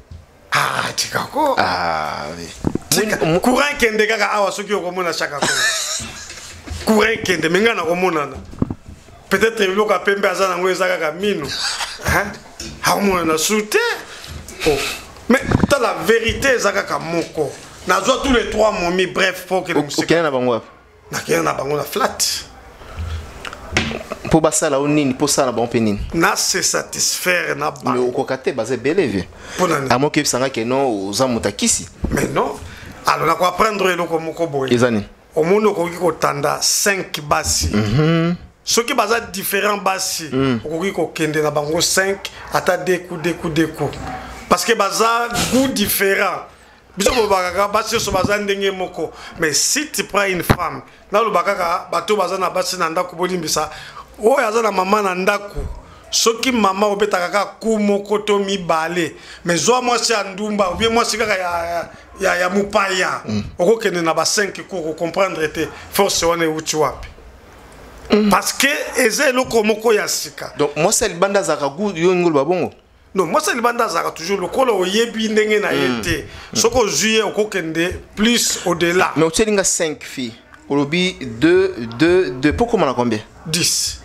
Ah, tikako. Ah, oui. Courant kende kaka awa soki okomona chaka ko. Courant kende menga na komona. Peut-être biloko pembe azana ngo ezaka ka mino. Hein? Haumona na soute. Oh. Mais t'as la vérité ezaka ka moko. Na zo tous les trois momi bref pour que le musique. OK na bango. Na kena na bango na flat. Pour basala onini pour ça na bon penine. Na se satisfaire na ba. Mais okokate bazé beleve. À moi que sanga que non aux amutakisi. Mais non. Alors na ko apprendre eloko moko boy. Ezani. Au monde ko ko tanda 5 basi. Ceux qui basent différents basi, okoki ko kende na bango 5 ata deux coups. Parce que baza goût différent. Biso ko bakaka basi so baza ndenge moko. Mais si tu prends une femme, là le bakaka bato baza na basi na ndako bolimbisa. Oh yaza na mama na ndako. Soki mama obetaka ka ku moko to mibale. Mais zo moi si andumba ou bien moi si kaka ya mupaya. Oko kende na ba 5 ko comprendre te force wane uchi wapi. Parce que eze loko moko ya sika. Donc moi c'est le banda zakagu yo ngol babongo. Non, moi c'est le banda zaka toujours le kolo oyebi ndenge na yete. Soko juillet okokende plus au-delà. Mais tu as 5 filles. Olobi 2 pourquoi on a combien? 10.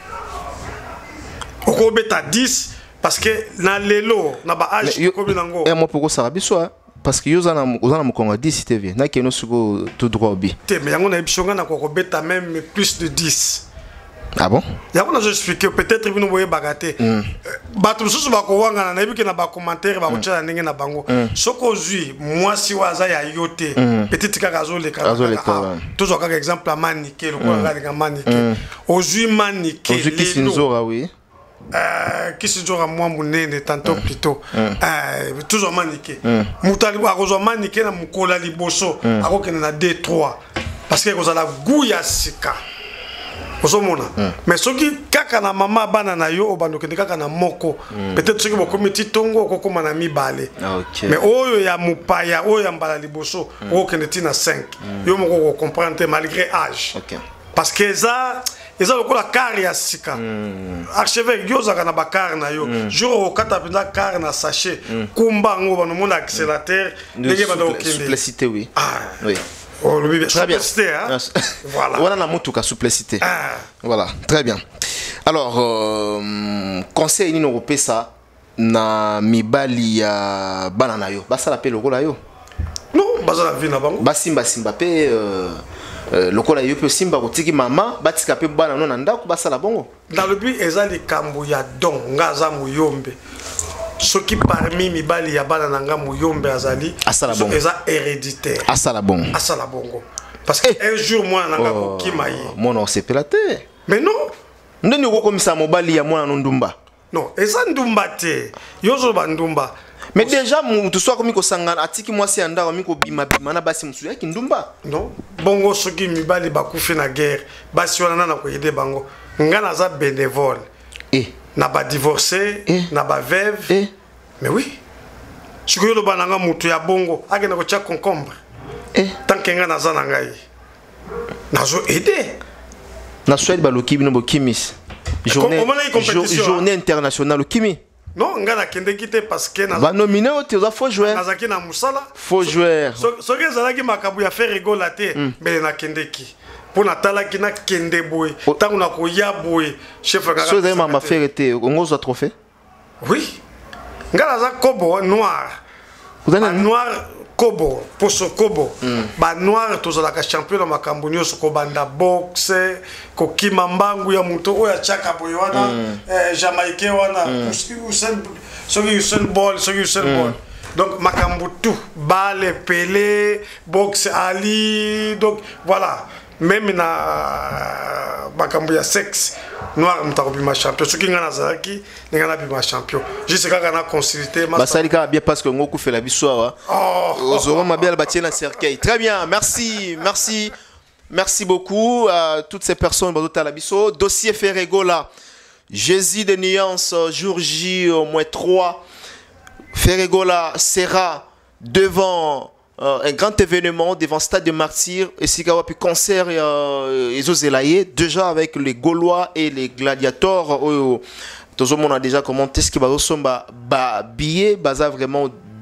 Okobeta 10 parce que na lelo na ba âge kobi nango. Et moi pourquoi ça rabiso parce que yozana mo konga 10 TV na keno suko tout droit obi. Te mais yango na bishonga na kokobeta même plus de 10. Ah bon? Yango na je expliquer peut-être bino boye bagate. Bato susu ba ko wanga na yebi na ba commentaire ba ko tshana ndenge na bango. Soko zui moi si waza ya yote peut-être kaka zo le kaka. Toujours kaka exemple manike le ko nga manike. Ozui manike. Ozui kisinzora oui. Qui se joue à moi mon tantôt plutôt toujours maniqué mutali wa kozo maniqué na mukola liboso akokena na D3 parce que koza la guya sika ozomona mais soki kaka na mama bana na yo obando kende kaka na moko peut-être soki bokomi titongo okokoma na mibale mais oyo ya mupaya oyo ya mbala liboso okokende tina 5 yo moko comprendre malgré âge parce que ça eza lokola kare ya sika archevêque yo zaka na bakare na yo jour okata penda kare na sachet kumba ngo bano mona accélérateur ndenge ba do kende supplicité oui oui oh le bien supplicité hein voilà voilà na mutuka supplicité voilà très bien alors conseil ni no kopesa na mibali ya bana na yo basala pe lokola yo non bazala vie na bango basimba pe lokola yo pe simba kotiki mama batika pe bana no na ndako basala bongo dans le but ezali kambo ya don ngaza muyombe soki parmi mibali ya bana nanga muyombe azali eza héréditaire asala bongo parce que un jour moi nanga kokima yi mona osepela te mais non ndeni okokomisa mobali ya mwana no ndumba non eza ndumba te yozo bandumba. Mais déjà, tu sois comme Sangana, atiki moi si anda comme bima bima na basi musuya ki ndumba. Non. Bongo soki mibali bakufi na guerre, basi wana na ko yede bango. Ngana za bénévole. Na ba divorcé, na ba veuve. Mais oui. Soki yo bananga mutu ya bongo, agena ko tia concombre. Tant que ngana za na ngai. Na zo aider. Na souhaite baloki bino bokimis. Journée internationale kimi. Non, ngana kende kite parce que na ba nominé au teza faux joueur. Nazaki na musala. Faux joueur. So que zalaki makabu ya faire rigola te, mais na kende ki. Pour na talaki na kende boy. Tangu na ko ya boy, chef ngana. So zema ma faire été ngozo trophée. Oui. Ngana za kobo noir. Vous avez noir kobo, poso kobo. Ba noir tozalaka champion na makambo nyoso ko banda boxe, ko kimambangu ya muto oya chaka boy wana, Jamaïcain wana, Usain Bolt. Donc makambo tout, balle, Pelé, boxe Ali, donc voilà. Même na makambo ya sexe noir mutakobi ma champion soki ngana zaki ngana bi ma champion juste kaka na consulter ma basalika bien parce que ngoku fait la bisoa ozoro mabia ba tiena cercueil très bien merci beaucoup à toutes ces personnes bazota la biso dossier Ferregola Jésus de nuance jour J au moins 3 Ferregola sera devant un grand événement devant Stade de Martyrs et Sikawa puis concert et Zozelaye déjà avec les Gaulois et les Gladiators. Tout le monde a déjà commenté ce qui va ressembler à billet, baza vraiment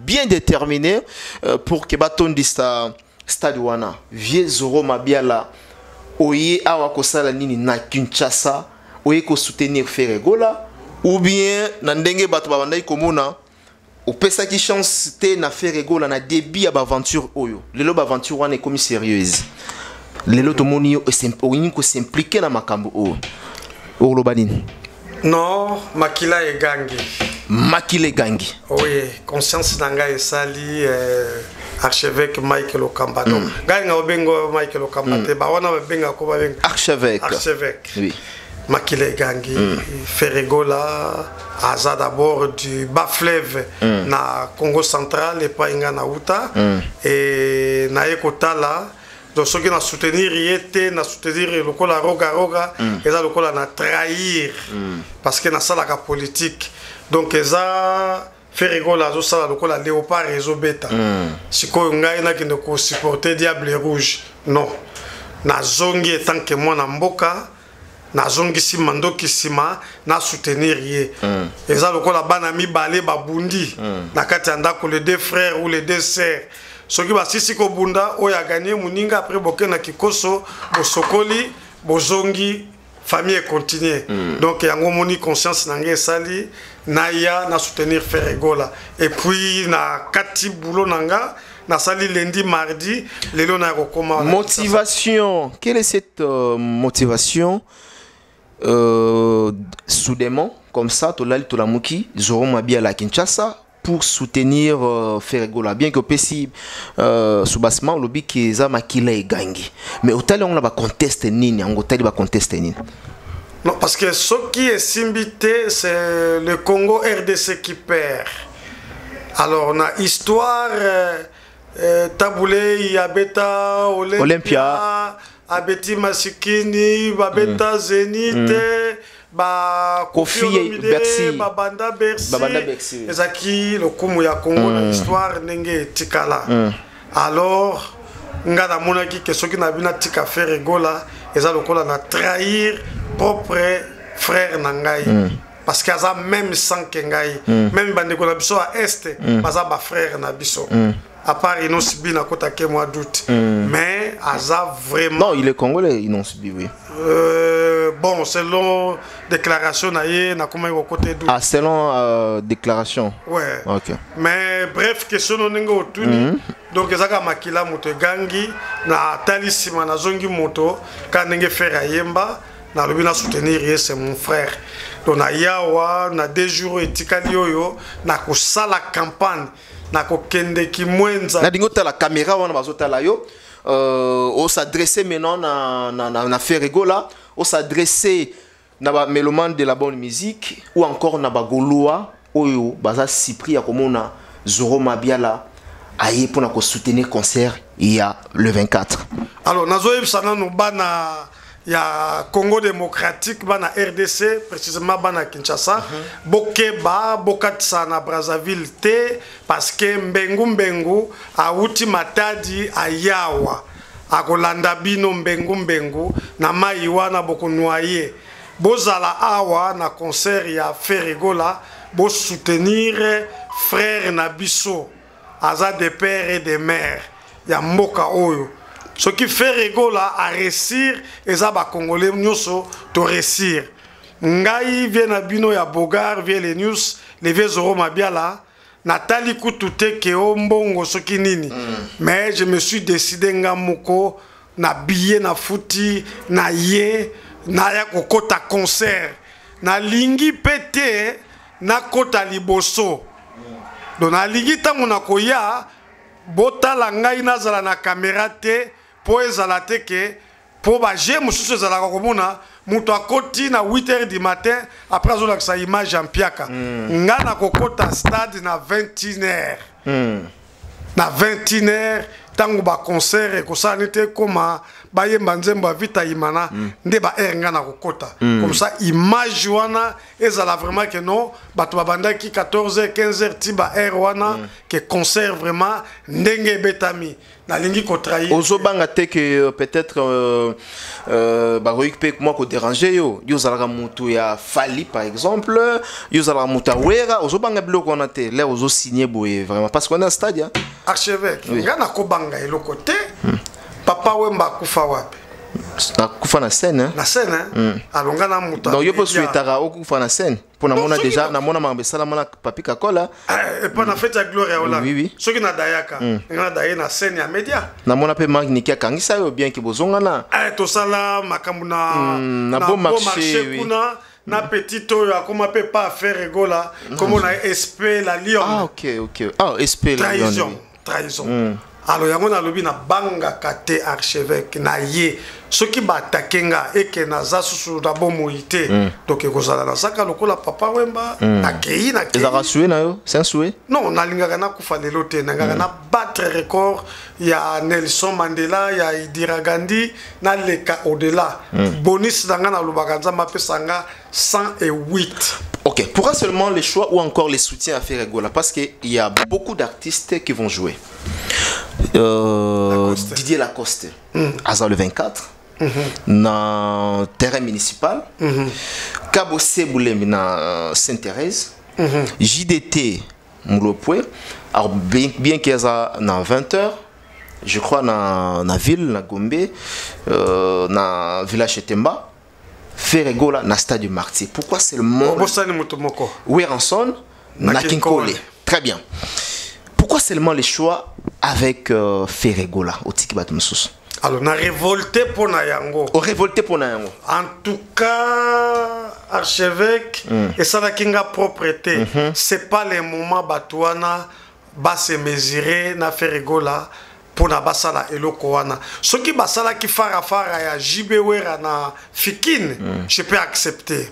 bien déterminé pour que batondista stade wana vie Zoro Mabiala oye awa kosala nini na Kinshasa oye ko soutenir Ferregola ou bien na ndenge bato babandai komona opesa ki chance te na Ferregola na début ya aventure oyo lelo aventure wana ekomi sérieuse lelo tomoni yo oyin ko s'impliquer na makambo oyo olobanini non makila egangi makile gangi oui conscience nanga esali archevêque Michael Okamba donc ganga obengo Michael Okamba te ba wana benga ko ba benga archevêque oui makile gangi Ferregola aza d'abord du bas fleuve na Congo central et pas inga na uta et na ekotala donc ce qui na soutenir yete na soutenir lokola roga et ça lokola na trahir parce que na sala ka politique donc eza Ferregola zo sala lokola léopard rezo beta siko ngai na kinde ko supporter diable rouge non na zongi tant que moi na mboka na zongi simando kisima na soutenir ye eza lokola bana mibale babundi na kati anda ko les deux frères ou les deux sœurs soki basisi ko bunda oya gagné muninga après bokena kikoso bosokoli bozongi famille continue donc yango moni conscience nangé sali naya na soutenir Ferregola et puis na kati boulot nanga na sali lundi mardi lelo na kokoma motivation quelle est cette motivation soudainement comme ça tolali tolamuki Zoro Mabiala Kinshasa pour soutenir Ferregola bien que pessi soubassement lobby qui za makila e gangi mais otali on ba conteste nini on otali ba conteste nini non parce que ce qui est simbité c'est le Congo RDC qui perd alors on a histoire taboulé yabeta Olympia abeti masikini babeta Zenith ba Kofi Bercy babanda Bercy ezaki lokumu ya Congo na histoire ndenge tikala alors ngana monaki que soki na bina tika Ferregola eza lokola na trahir propre frère na ngai parce que aza même sans que ngai même bandeko na biso à est baza ba frère na biso à part Inosbi na kota ke moi doute mais aza vraiment non il est congolais Inosbi oui bon selon déclaration na ye na comment au côté doute ah selon déclaration ouais OK mais bref question no ningo tuni donc ezaka makila moto gangi na talisima na zongi moto ka ndenge faire yemba na lobi na soutenir ye c'est mon frère donc na yawa na 2 jours etikali oyo na ko sala campagne na ko kende ki mwenza na dingo la caméra wana bazotala yo on s'adresser maintenant na Ferregola on s'adresser na ba mélomane de la bonne musique ou encore na ba goloa oyo baza sipri ya komona Zoro Mabiala aye pour na ko soutenir concert il y a le 24 alors nazo yebsana no bana ya Congo démocratique bana RDC précisément bana Kinshasa bokeba bokatsa na Brazzaville te parce que mbengu auti matadi ayawa akolanda bino mbengu na mai wana bokonoyer bozala awa na concert ya Ferregola bo soutenir frère na biso aza de père et de mère ya mboka oyo ce qui fait Ferregola à réussir et ça ba congolais nyoso to réussir ngai vient na bino ya Bogar vient les news les vieux Zoro Mabiala natali kutute ke ombongo soki nini mais je me suis décidé ngamoko na billet na futi na ye na ya kokota concert na lingi pété na kota liboso donc na lingi tango na koya botala ngai nazala na caméra te po ezala te ke po ba je mususu ezala komona muto akoti na 8h du matin après azola sa image en piaka nga na kokota stade na 21h na 21h tango ba concert ko sanité koma ba yemba nzemba vita imana nde ba nga na kokota comme ça image wana ezala vraiment que non bato babanda ki 14h 15h ti ba wana que concert vraiment ndenge betami nalingi ko trahir ozobanga te que peut-être baroik pe moi ko déranger yo zalaka mutu ya Fali par exemple yo zalaka mutu wera ozobanga biloko na te là ozo signer boye vraiment parce qu'on est un stade hein archevêque ngana ko banga eloko te papa Wemba kufa wapi na kufa na scène hein na scène hein alonga na mutu donc yo po souhaitara okufa na scène pour na mona déjà na mona mambe sala mona papi kakola et pas na fête ya gloire ya ola oui ce qui na dayaka ngana daye na scène ya média na mona pe magniki akangisa yo bien ki bozonga na to sala makambu na bon marché kuna na petit oyo akoma pe pas faire rigola comme on a SP la Lyon ah ok ah SP la Lyon trahison alors yango na lobi na banga kate archevêque na ye soki batakenga eke na za susu da bomoité donc ekozala na saka lokola papa Wemba akei na kei ezaka souhait na yo c'est un souhait non nalingaka na kufa lelo te nangaka na battre record ya Nelson Mandela ya Indira Gandhi na leka au-delà bonus nanga na lobaka nzamba pesanga 108. Ok, pourquoi seulement les choix ou encore les soutiens à faire Gola? Parce qu'il y a beaucoup d'artistes qui vont jouer. Didier Lacoste, Aza le 24, dans terrain municipal, Cabo Seboulem dans Sainte-Thérèse, JDT Moulopoué, alors bien qu'il y ait dans 20h, je crois dans la ville, dans Gombe, dans le village Temba. Ferregola na stade du Martyr. Pourquoi seulement Weranson na Kinkole? Très bien. Pourquoi seulement les choix avec Ferregola au Tikibatumsus? Alors, on a révolté pour Nayango. On révolté pour Nayango. En tout cas, archevêque et ça la kinga propreté. C'est pas les moments batouana bas se mesurer na Ferregola. Pour na basala eloko wana soki basala ki fara ya jibewera na fikine je peux accepter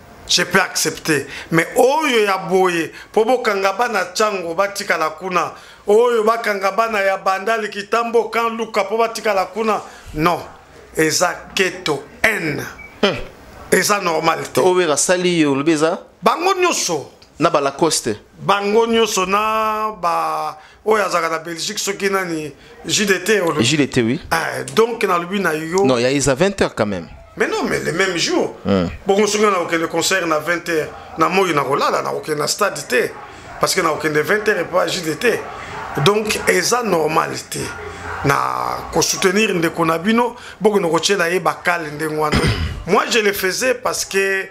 mais oyo ya boye po bokanga bana chango batika la kuna oyo bakanga bana ya bandali kitambo kan luka po batika la kuna non eza keto n eza normalité owera sali yo lubeza bango nyoso na ba Lacoste bango nyoso na ba oya zaka na Belgique soki nani JDT oui donc na lubi na yo non il y a 20h quand même mais non mais le même jour bon soki na aucun concert na 20h na moyo na rolala na aucun na stade té parce que na aucun de 20h et pas JDT donc eza normalité na ko soutenir ndeko na bino boko no kochela ye bakale ndengwana moi je le faisais parce que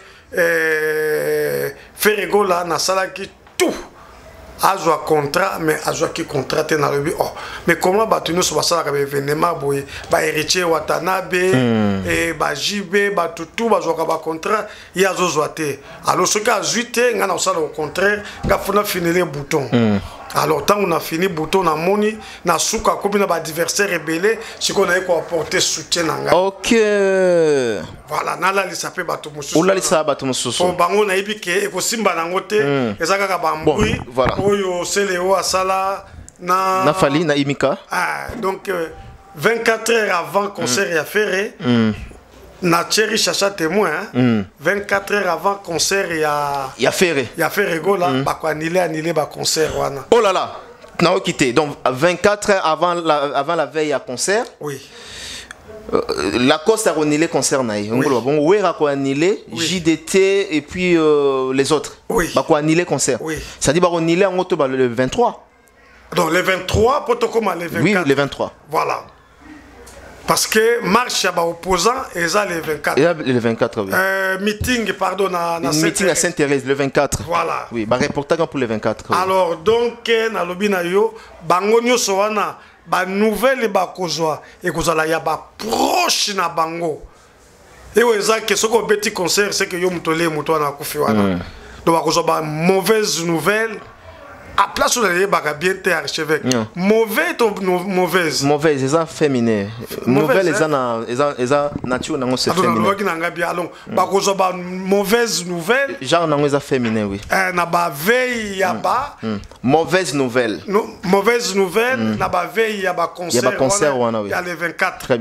Ferregola na salaki tout azwa contrat mais azwa ki contrat te na lobi oh mais comment batunu so basala ka événement boye ba héritier Watanabe et ba JB ba tutu bazwa ka ba contrat ya zozwa te alors ce cas 8 ngana osala au contraire nga funa finir bouton alors tant on a fini bouton na moni na suka ko bina ba adversaire rebelle si qu'on a ko apporter soutien nanga OK voilà na la lisa pe bato mususu ola lisa bato mususu po bango na ibike e ko simba nango te ezaka ka bambui oyo seleo asala na Fali na Imika donc 24 heures avant concert ya Ferré na Thierry Chacha témoin 24 heures avant concert ya Ferré gola ba ko annulé ba concert wana oh là là na quitté donc 24 heures avant la veille à concert oui Lacoste a annulé concert naï bon Wera ko annulé JDT et puis les autres ba ko annulé concert ça dit ba annulé en auto le 23 donc le 23 pour to comme le 24 oui le 23 voilà parce que marche à opposant et ça le 24 le 24 oui meeting pardon na meeting à Sainte-Thérèse le 24 voilà oui ba reportage pour le 24 alors donc na lobina yo bango nyoso wana ba nouvelle ba kozwa et kozala ya ba proche na bango et weza que soko beti concert c'est que yo mutole muto na kufi wana donc ba kozwa ba mauvaise nouvelle à place où les baga bien te archevêque mauvais ton mauvaise eza féminin nouvelle eza nature nango c'est féminin ba kozwa ba mauvaise nouvelle genre nango eza féminin oui na ba veille ya ba mauvaise nouvelle na ba veille ya ba concert wana oui ya le 24 très bien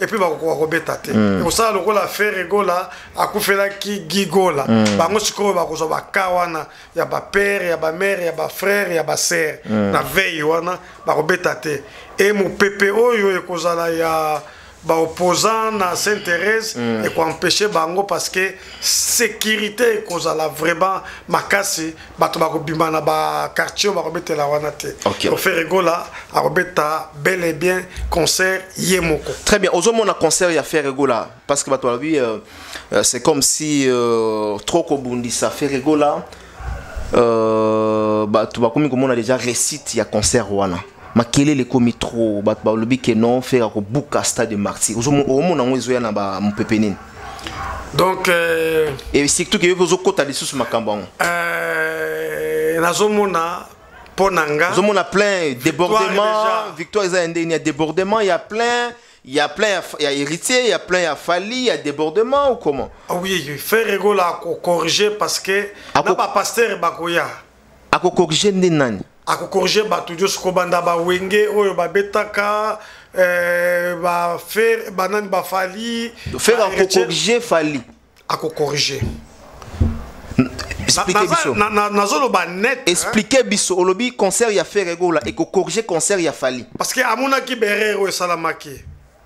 et puis bakobeta te osala lokola Ferregola akufelaki Gigola bango sikoyo bakozwa baka wana ya bapere ya bamere ya bafrère ya basere na veille wana bakobeta te e mopepe oyo ekozala ya opposant na Sainte-Thérèse et qu'on empêcher bango parce que sécurité kozala vraiment makasi bato bakobima na ba quartier bakobetela wana te au Ferregola akobeta bel et bien concert yemoko. Très bien, ozomona concert ya Ferregola parce que bato babi c'est comme si trop kobundisa Ferregola bato bakomi komona déjà récite ya concert wana makele le komi trop bato balobi ke non faire ko buka stade de Martyr ozomona ngo ezoya na ba mpepenini donc et surtout que vous okota lisusu makambo nazomona ponanga ozomona plein débordement victoire eza ndeni ya débordement il y a plein il y a héritier, il y a plein, il y a Fali, il y a débordement ou comment? Oui, Ferregola a corrigé parce que n'a pas pasteur bakoya. A corrigé nani? A corrigé batu juste kobanda ba wenge oyo ba betaka ba faire banane ba Fali. Faire a corrigé Fali. A corrigé. Expliquez biso. Expliquez biso. Olobi concert ya Ferregola et corriger concert ya Fali. Parce que amona ki berero salamaki.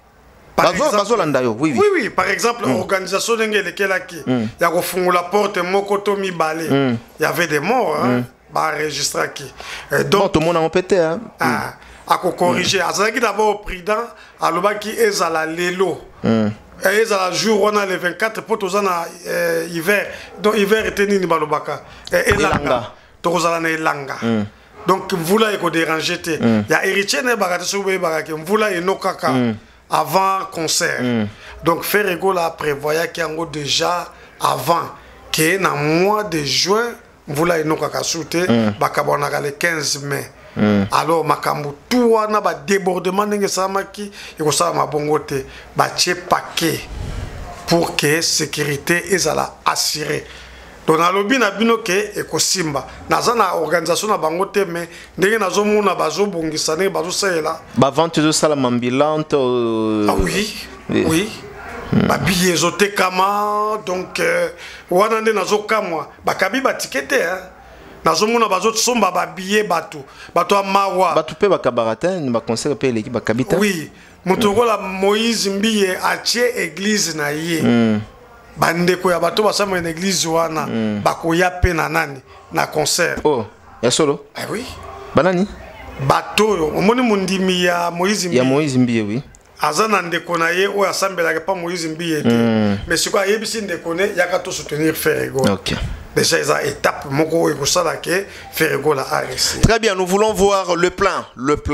Oui, par exemple, l'organisation d'Engelekélaki, il y a la porte Mokoto Mibale, il y avait des morts, enregistrés. Donc, tout le monde a pété. À corriger. À ce qui d'abord au président, à l'obaki ezala lelo. Ezala jour on a le 24 pour tous en hiver. Donc hiver était ni balobaka. Elanga. Tozala na elanga. Donc vous là il déranger te. Il y a héritier ne bagate soube bagake. Vous là no kaka. Avant concert. Donc Ferregola prévoyait qu'il y a déjà avant que dans le mois de juin vous l'avez nous kakasouté bakabonaka le 15 mai. Alors makambu tout wana ba débordement ndenge samaki ekosala mabongote ba tie paquet pour que sécurité ezala assurée. Donc na lobi na bino ke ekosimba naza na organisation na bango te mais ndenge nazomona bazobongisa ndenge bazosala ba vente de salle ambulante ah oui ba billets zotekama donc wana nde nazokamwa bakabi ba ticket hein nazomona bazosomba ba billets bato amawa bato pe bakabaratin ba concert pe l'équipe bakabita oui mutokola Moïse Mbiye atie église na ye bandeko ya bato basama na église wana bakoya pe na nani na concert ya solo oui banani bato omoni mundimi ya Moïse Mbiye oui azana ndeko na ye o asambelaka pa Moïse Mbiye te mais c'est quoi yebisi ndeko ne yaka to soutenir Ferregola. OK. Déjà, il y a une étape que Ferregola a réussi. Très bien, nous voulons voir le plan.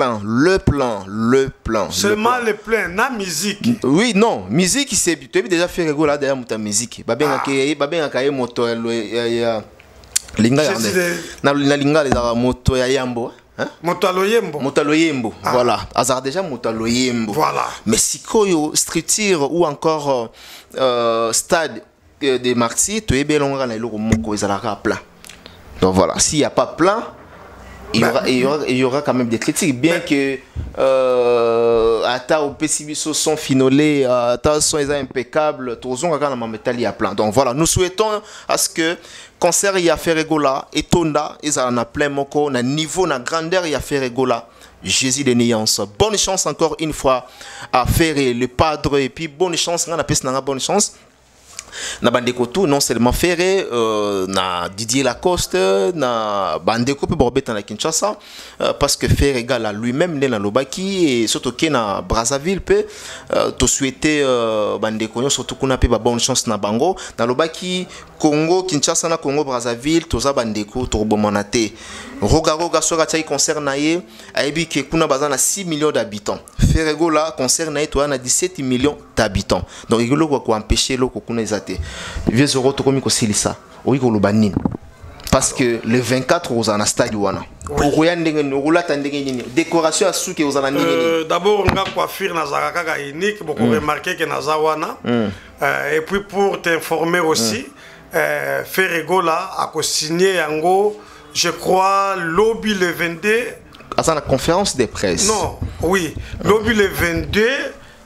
Seulement le plan, la musique. Oui, non, musique, c'est déjà Ferregola derrière ta musique. Babena kaye moto ya linga ya na linga les moto ya yambo. Motaloyembo. Voilà. Azar déjà Motaloyembo. Voilà. Mais sikoyo structure ou encore stade des martyrs, tu es bien long à plan. Donc voilà, s'il n'y a pas plan, il y aura quand même des critiques. Bien que Ata ou Pessibiso sont finolés, Ata sont impeccables, tous ont un métal à plan. Donc voilà, nous souhaitons à ce que concert y a Ferregola et Tonda, ils en a plein moko, na niveau, na grandeur y a Ferregola. Jésus de Néance. Bonne chance encore une fois à faire le padre et puis bonne chance, on a bonne chance. Na bandeko tout non seulement Ferré na Didier Lacoste na bandeko pe borbeta na Kinshasa parce que Ferré égale à lui-même na lobaki et surtout que na Brazzaville pe to souhaiter bandeko surtout qu'on a pe bonne chance na bango na lobaki Congo Kinshasa na Congo Brazzaville toza bandeko to bomonate roga soka tsayi concert na ye ayebi ke kuna bazana 6 millions d'habitants Ferregola concert na ye to na 17 millions d'habitants donc igolo ko empêcher loko kuna vieux euros to komi ko silisa o yiko lobanine parce que le 24 aux en stade wana pour ya ndenge ngulata ndenge nini décoration à souke aux en nini d'abord nga coiffure na zaka ka unique beaucoup remarquer que na zawana et puis pour t'informer aussi Ferregola a co-signé yango je crois lobby le 22 à la conférence de presse non oui lobby le 22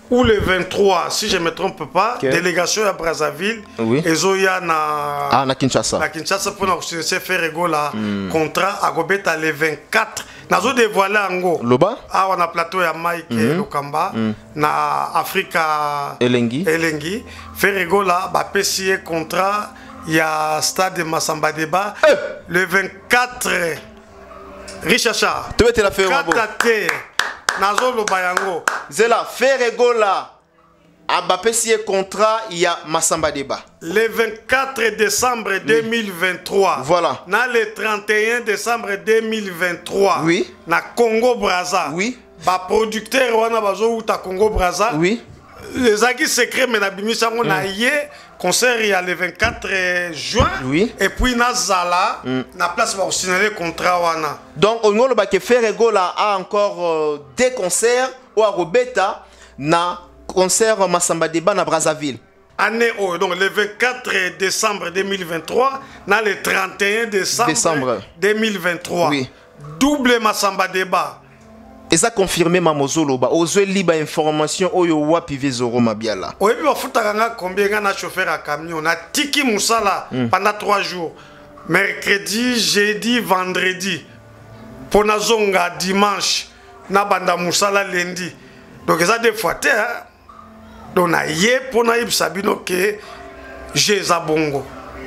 ou le 23, si je ne me trompe pas, délégation à Brazzaville, et Zoya na Kinshasa. Na Kinshasa pour nous faire la contrat à Gobeta le 24. Nazo dévoilé ango. Loba? Ah, on a plateau ya Mike Lokamba na Africa Elengi. Faire la ba pesier contrat ya stade Massamba Deba le 24 Richacha. Tu veux te la faire au Nazo Lobayango. Zela, Ferregola. Mbappé signé contrat, il y a Massamba Deba. Le 24 décembre 2023. Voilà. Na le 31 décembre 2023. Oui. Na Congo Brazza. Oui. Ba producteur wana bazo uta Congo Brazza. Oui. Les acquis secrets mais na bimisa on a yé concert il y a le 24 juin. Oui. Et puis na Zala na place ba signaler contrat wana. Donc on ngolo ba ke Ferregola a encore des concerts ou à Robeta na concert Massamba Deba na Brazzaville. Année donc le 24 décembre 2023, dans le 31 décembre 2023. Oui. Double Massamba Deba. Et ça confirmé Mamozolo ba ozo liba information oyo wapi vezoro mabiala. Oui, puis on combien de chauffeur à camion na tiki musala pendant 3 jours. Mercredi, jeudi, vendredi. Pour na zonga dimanche, na banda musala lundi. Donc ça des fois donc na yé pour na ibsabino que j'ai zabongo.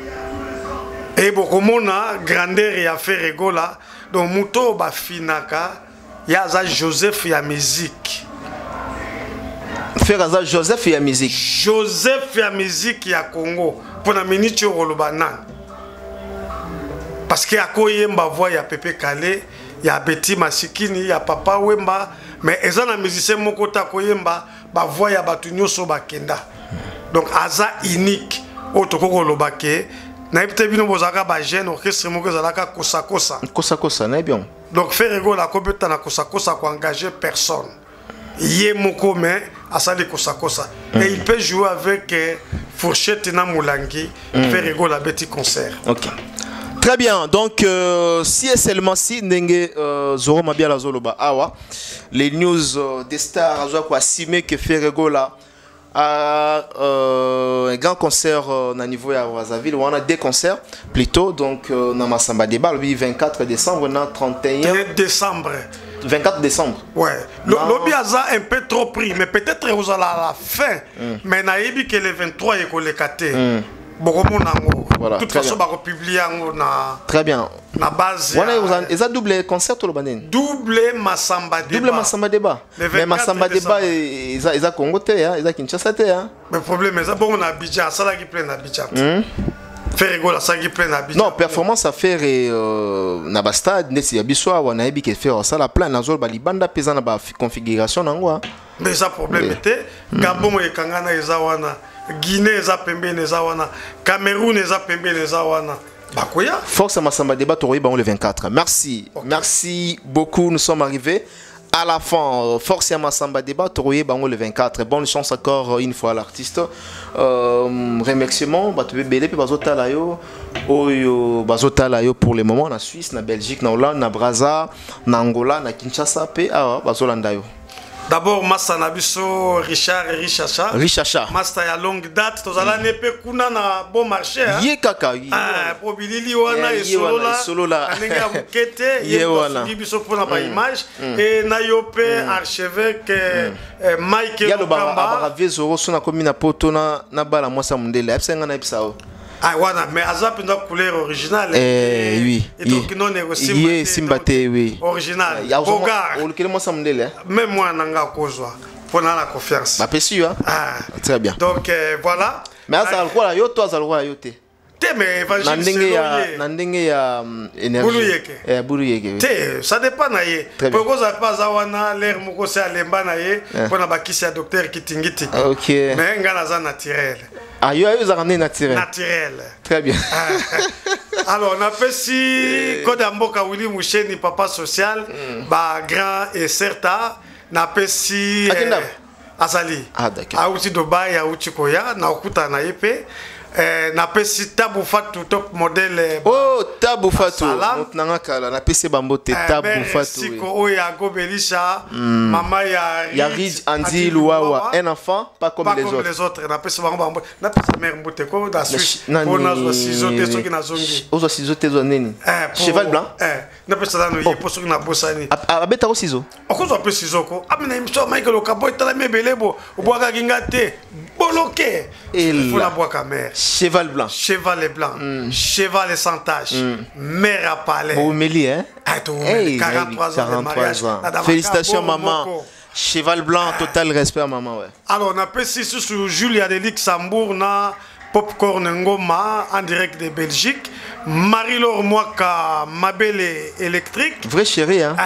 Et beaucoup mona grandeur ya Ferregola donc muto ba finaka ya za Joseph ya musique. Faire ça Joseph ya musique. Joseph ya musique ya Congo pour na minute rolobana. Parce que akoyemba voix ya Pepe Kale, ya Betty Masikini, ya Papa Wemba, mais ezana musicien moko ta koyemba ba voix ya batu nyoso bakenda. Donc aza unique otoko lobake na epte bino bozaka ba jeune orchestre moko zalaka kosa na bien. Donc Ferregola kobeta na kosa ko engager personne. Yé moko mais asali kosa. Et il peut jouer avec Fourchette na Moulangi, Ferregola beti concert. OK. Très bien, donc si et seulement si Ndenge Zoro Mabiala Zoloba Awa, les news des stars a estimé que Ferregola a un grand concert au niveau de Brazzaville, on a 2 concerts plutôt, donc dans Massamba Deba, le 24 décembre, na 31 décembre. 24 décembre. Ouais. L'objet a un peu trop pris, mais peut-être vous allez à la fin. Mais naïbi que le 23 est collecté. Voilà, de toute façon, on va publier na. Très bien. Na base. Voilà, ils ont doublé concert ou le banen. Double Massamba Deba. Double Massamba Deba. Mais Massamba Deba, ils ont Congo te, ils ont Kinshasa te. Le problème est que on a Abidjan, ça là qui plein Abidjan. Ferregola, ça qui plein Abidjan. Non, performance à faire na bastade, nesi ya biswa wana ebi ke faire ça la plan na zol balibanda pesa na ba configuration nango. Mais ça problème était Gabon et Kangana ezawana. Guinée eza pembeni ezawana, Cameroun eza pembeni ezawana. Bakoya. Force Massamba Deba Toroyi le 24. Merci. Okay. Merci beaucoup, nous sommes arrivés à la fin. Force Massamba Deba Toroyi le 24. Bonne chance encore une fois à l'artiste. Remerciements batube belé pe bazota la yo oyo bazota la yo pour le moment na Suisse, na Belgique, na Hollande, na Brazza, na Angola, na Kinshasa pe bazolanda yo. D'abord, Massa Nabiso, Richard et Richacha. Richacha. Massa ya longue date. Tous allons nepe kuna na bon marché. Yé kaka. Probilili wana et solo la. Anenga bukete. Yé wana. Biso pour na ba image. Et na yope archevêque Mike Lokamba. Yalo ba avezoro sona komi na poto na bala mwasa mundele. Epsenga na epsao. Ah voilà, mais azap une couleur originale. Oui. Et donc non négocié. Oui, Simbate, oui. Original. Bogar. Même moi nanga kozwa. Pour la confiance. Bah pessu hein. Très bien. Donc voilà. Mais ça le roi yo toi ça le roi yo te. Te mais évangile. Nandenge ya énergie. Buluyeke. Te ça dépend na ye. Pourquoi ça pas zawana l'air moko c'est alemba na ye pour na bakisi ya docteur Kitingiti. OK. Mais ngana za naturel. Ah, yo ça ramené naturel. Naturel. Très bien. Alors, on a fait si Code Amboka Willy Moucheni, papa social, bah grand et certain, on a fait si Azali. Ah, d'accord. Aouti Dubaï, Aouti Koya, na okuta na yepe. napesi Tabou Fatou top modèle. Oh, Tabou Fatou. Nanga napesi bambote Tabou Fatou. Siko oya gobelisha maman ya Ridge Andy Luawa, un enfant pas comme les autres. Napesi bambo napesi mère mbote ko da Suisse. Pour nazo sizote soki nazongi. Ozo sizote zo nini? Cheval blanc. Napesi dano ye pour soki na bosani. Abeta ko sizo. Okozo pe sizoko. Amina imso Michael Okaboy tala mebelebo obwaka kingate boloke. Il faut la boire ka mère. Cheval blanc. Cheval blanc. Cheval sans tache. Mère à palais. Vous Mélie, hein? 43 ans de mariage. Félicitations, maman. Cheval blanc, total respect à maman, ouais. Alors, on a fait ici sur Julia de Luxembourg, na Popcorn Ngoma, en direct de Belgique. Marie-Laure Mwaka, Mabele électrique. Vrai chéri, hein?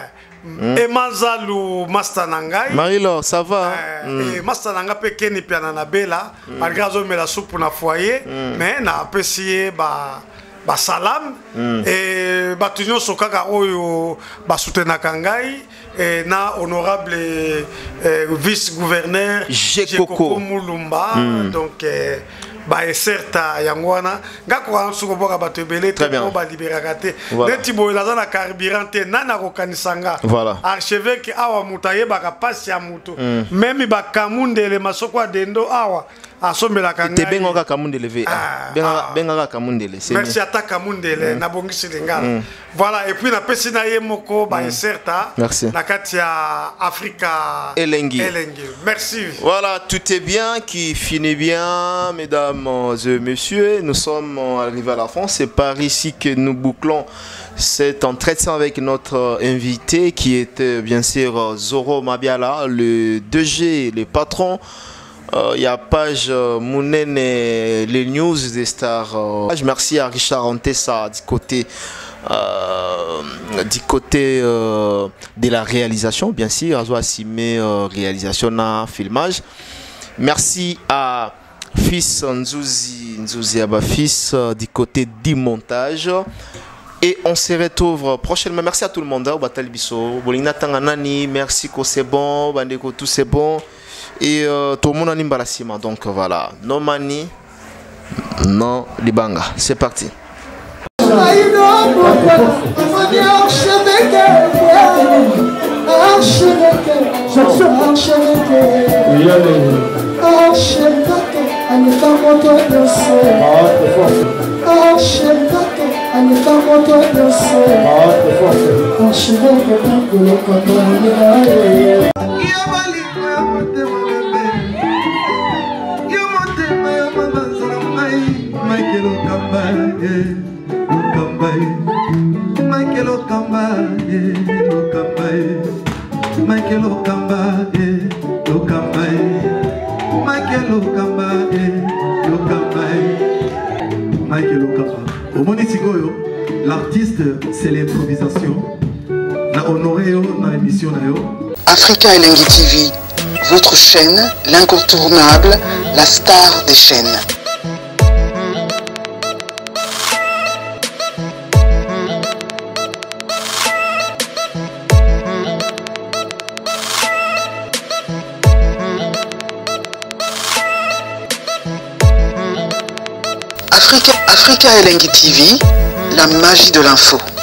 Emazalou Mastanangai. Marie-Laure, ça va? Et Mastananga pe Kenny Piana na Bela, malgré que me la soupe na foyer, mais na apprécié ba salam et ba tunyo sokaka oyo ba soutenaka ngai et na honorable vice-gouverneur Jekoko Mulumba donc ba eserta yangwana ngako ansuko boka bato ebele te ko ba liberaka te neti boye laza na carburant te nana ko kanisanga archevêque awa mutaye baka pasi ya mutu même ba kamundele masoko dendo awa asombela kanga te benga ka kamundele ve benga ka kamundele c'est merci ata kamundele na bongisi lingala voilà et puis na pesi na ye moko ba eserta na kati ya Africa Elengi merci. Voilà, tout est bien qui finit bien, mesdames et messieurs. Nous sommes arrivés à la fin. C'est par ici que nous bouclons cet entretien avec notre invité qui était bien sûr Zoro Mabiala, le 2G, le patron. Il y a page Mounene, les news des stars. Merci à Richard Antessa du côté de la réalisation, bien sûr, à assumer réalisation na filmage. Merci à Fils Nzouzi Abafis du côté du montage. Et on se retrouve prochainement. Merci à tout le monde. Merci que c'est bon. Tout c'est bon. Et tout le monde a une balassima. Donc voilà. No mani, no libanga. C'est parti. L'artiste, c'est l'improvisation. Na honoré na émission na yo. Africa Elengi TV, votre chaîne, l'incontournable, la star des chaînes. Africa Elengi TV, la magie de l'info.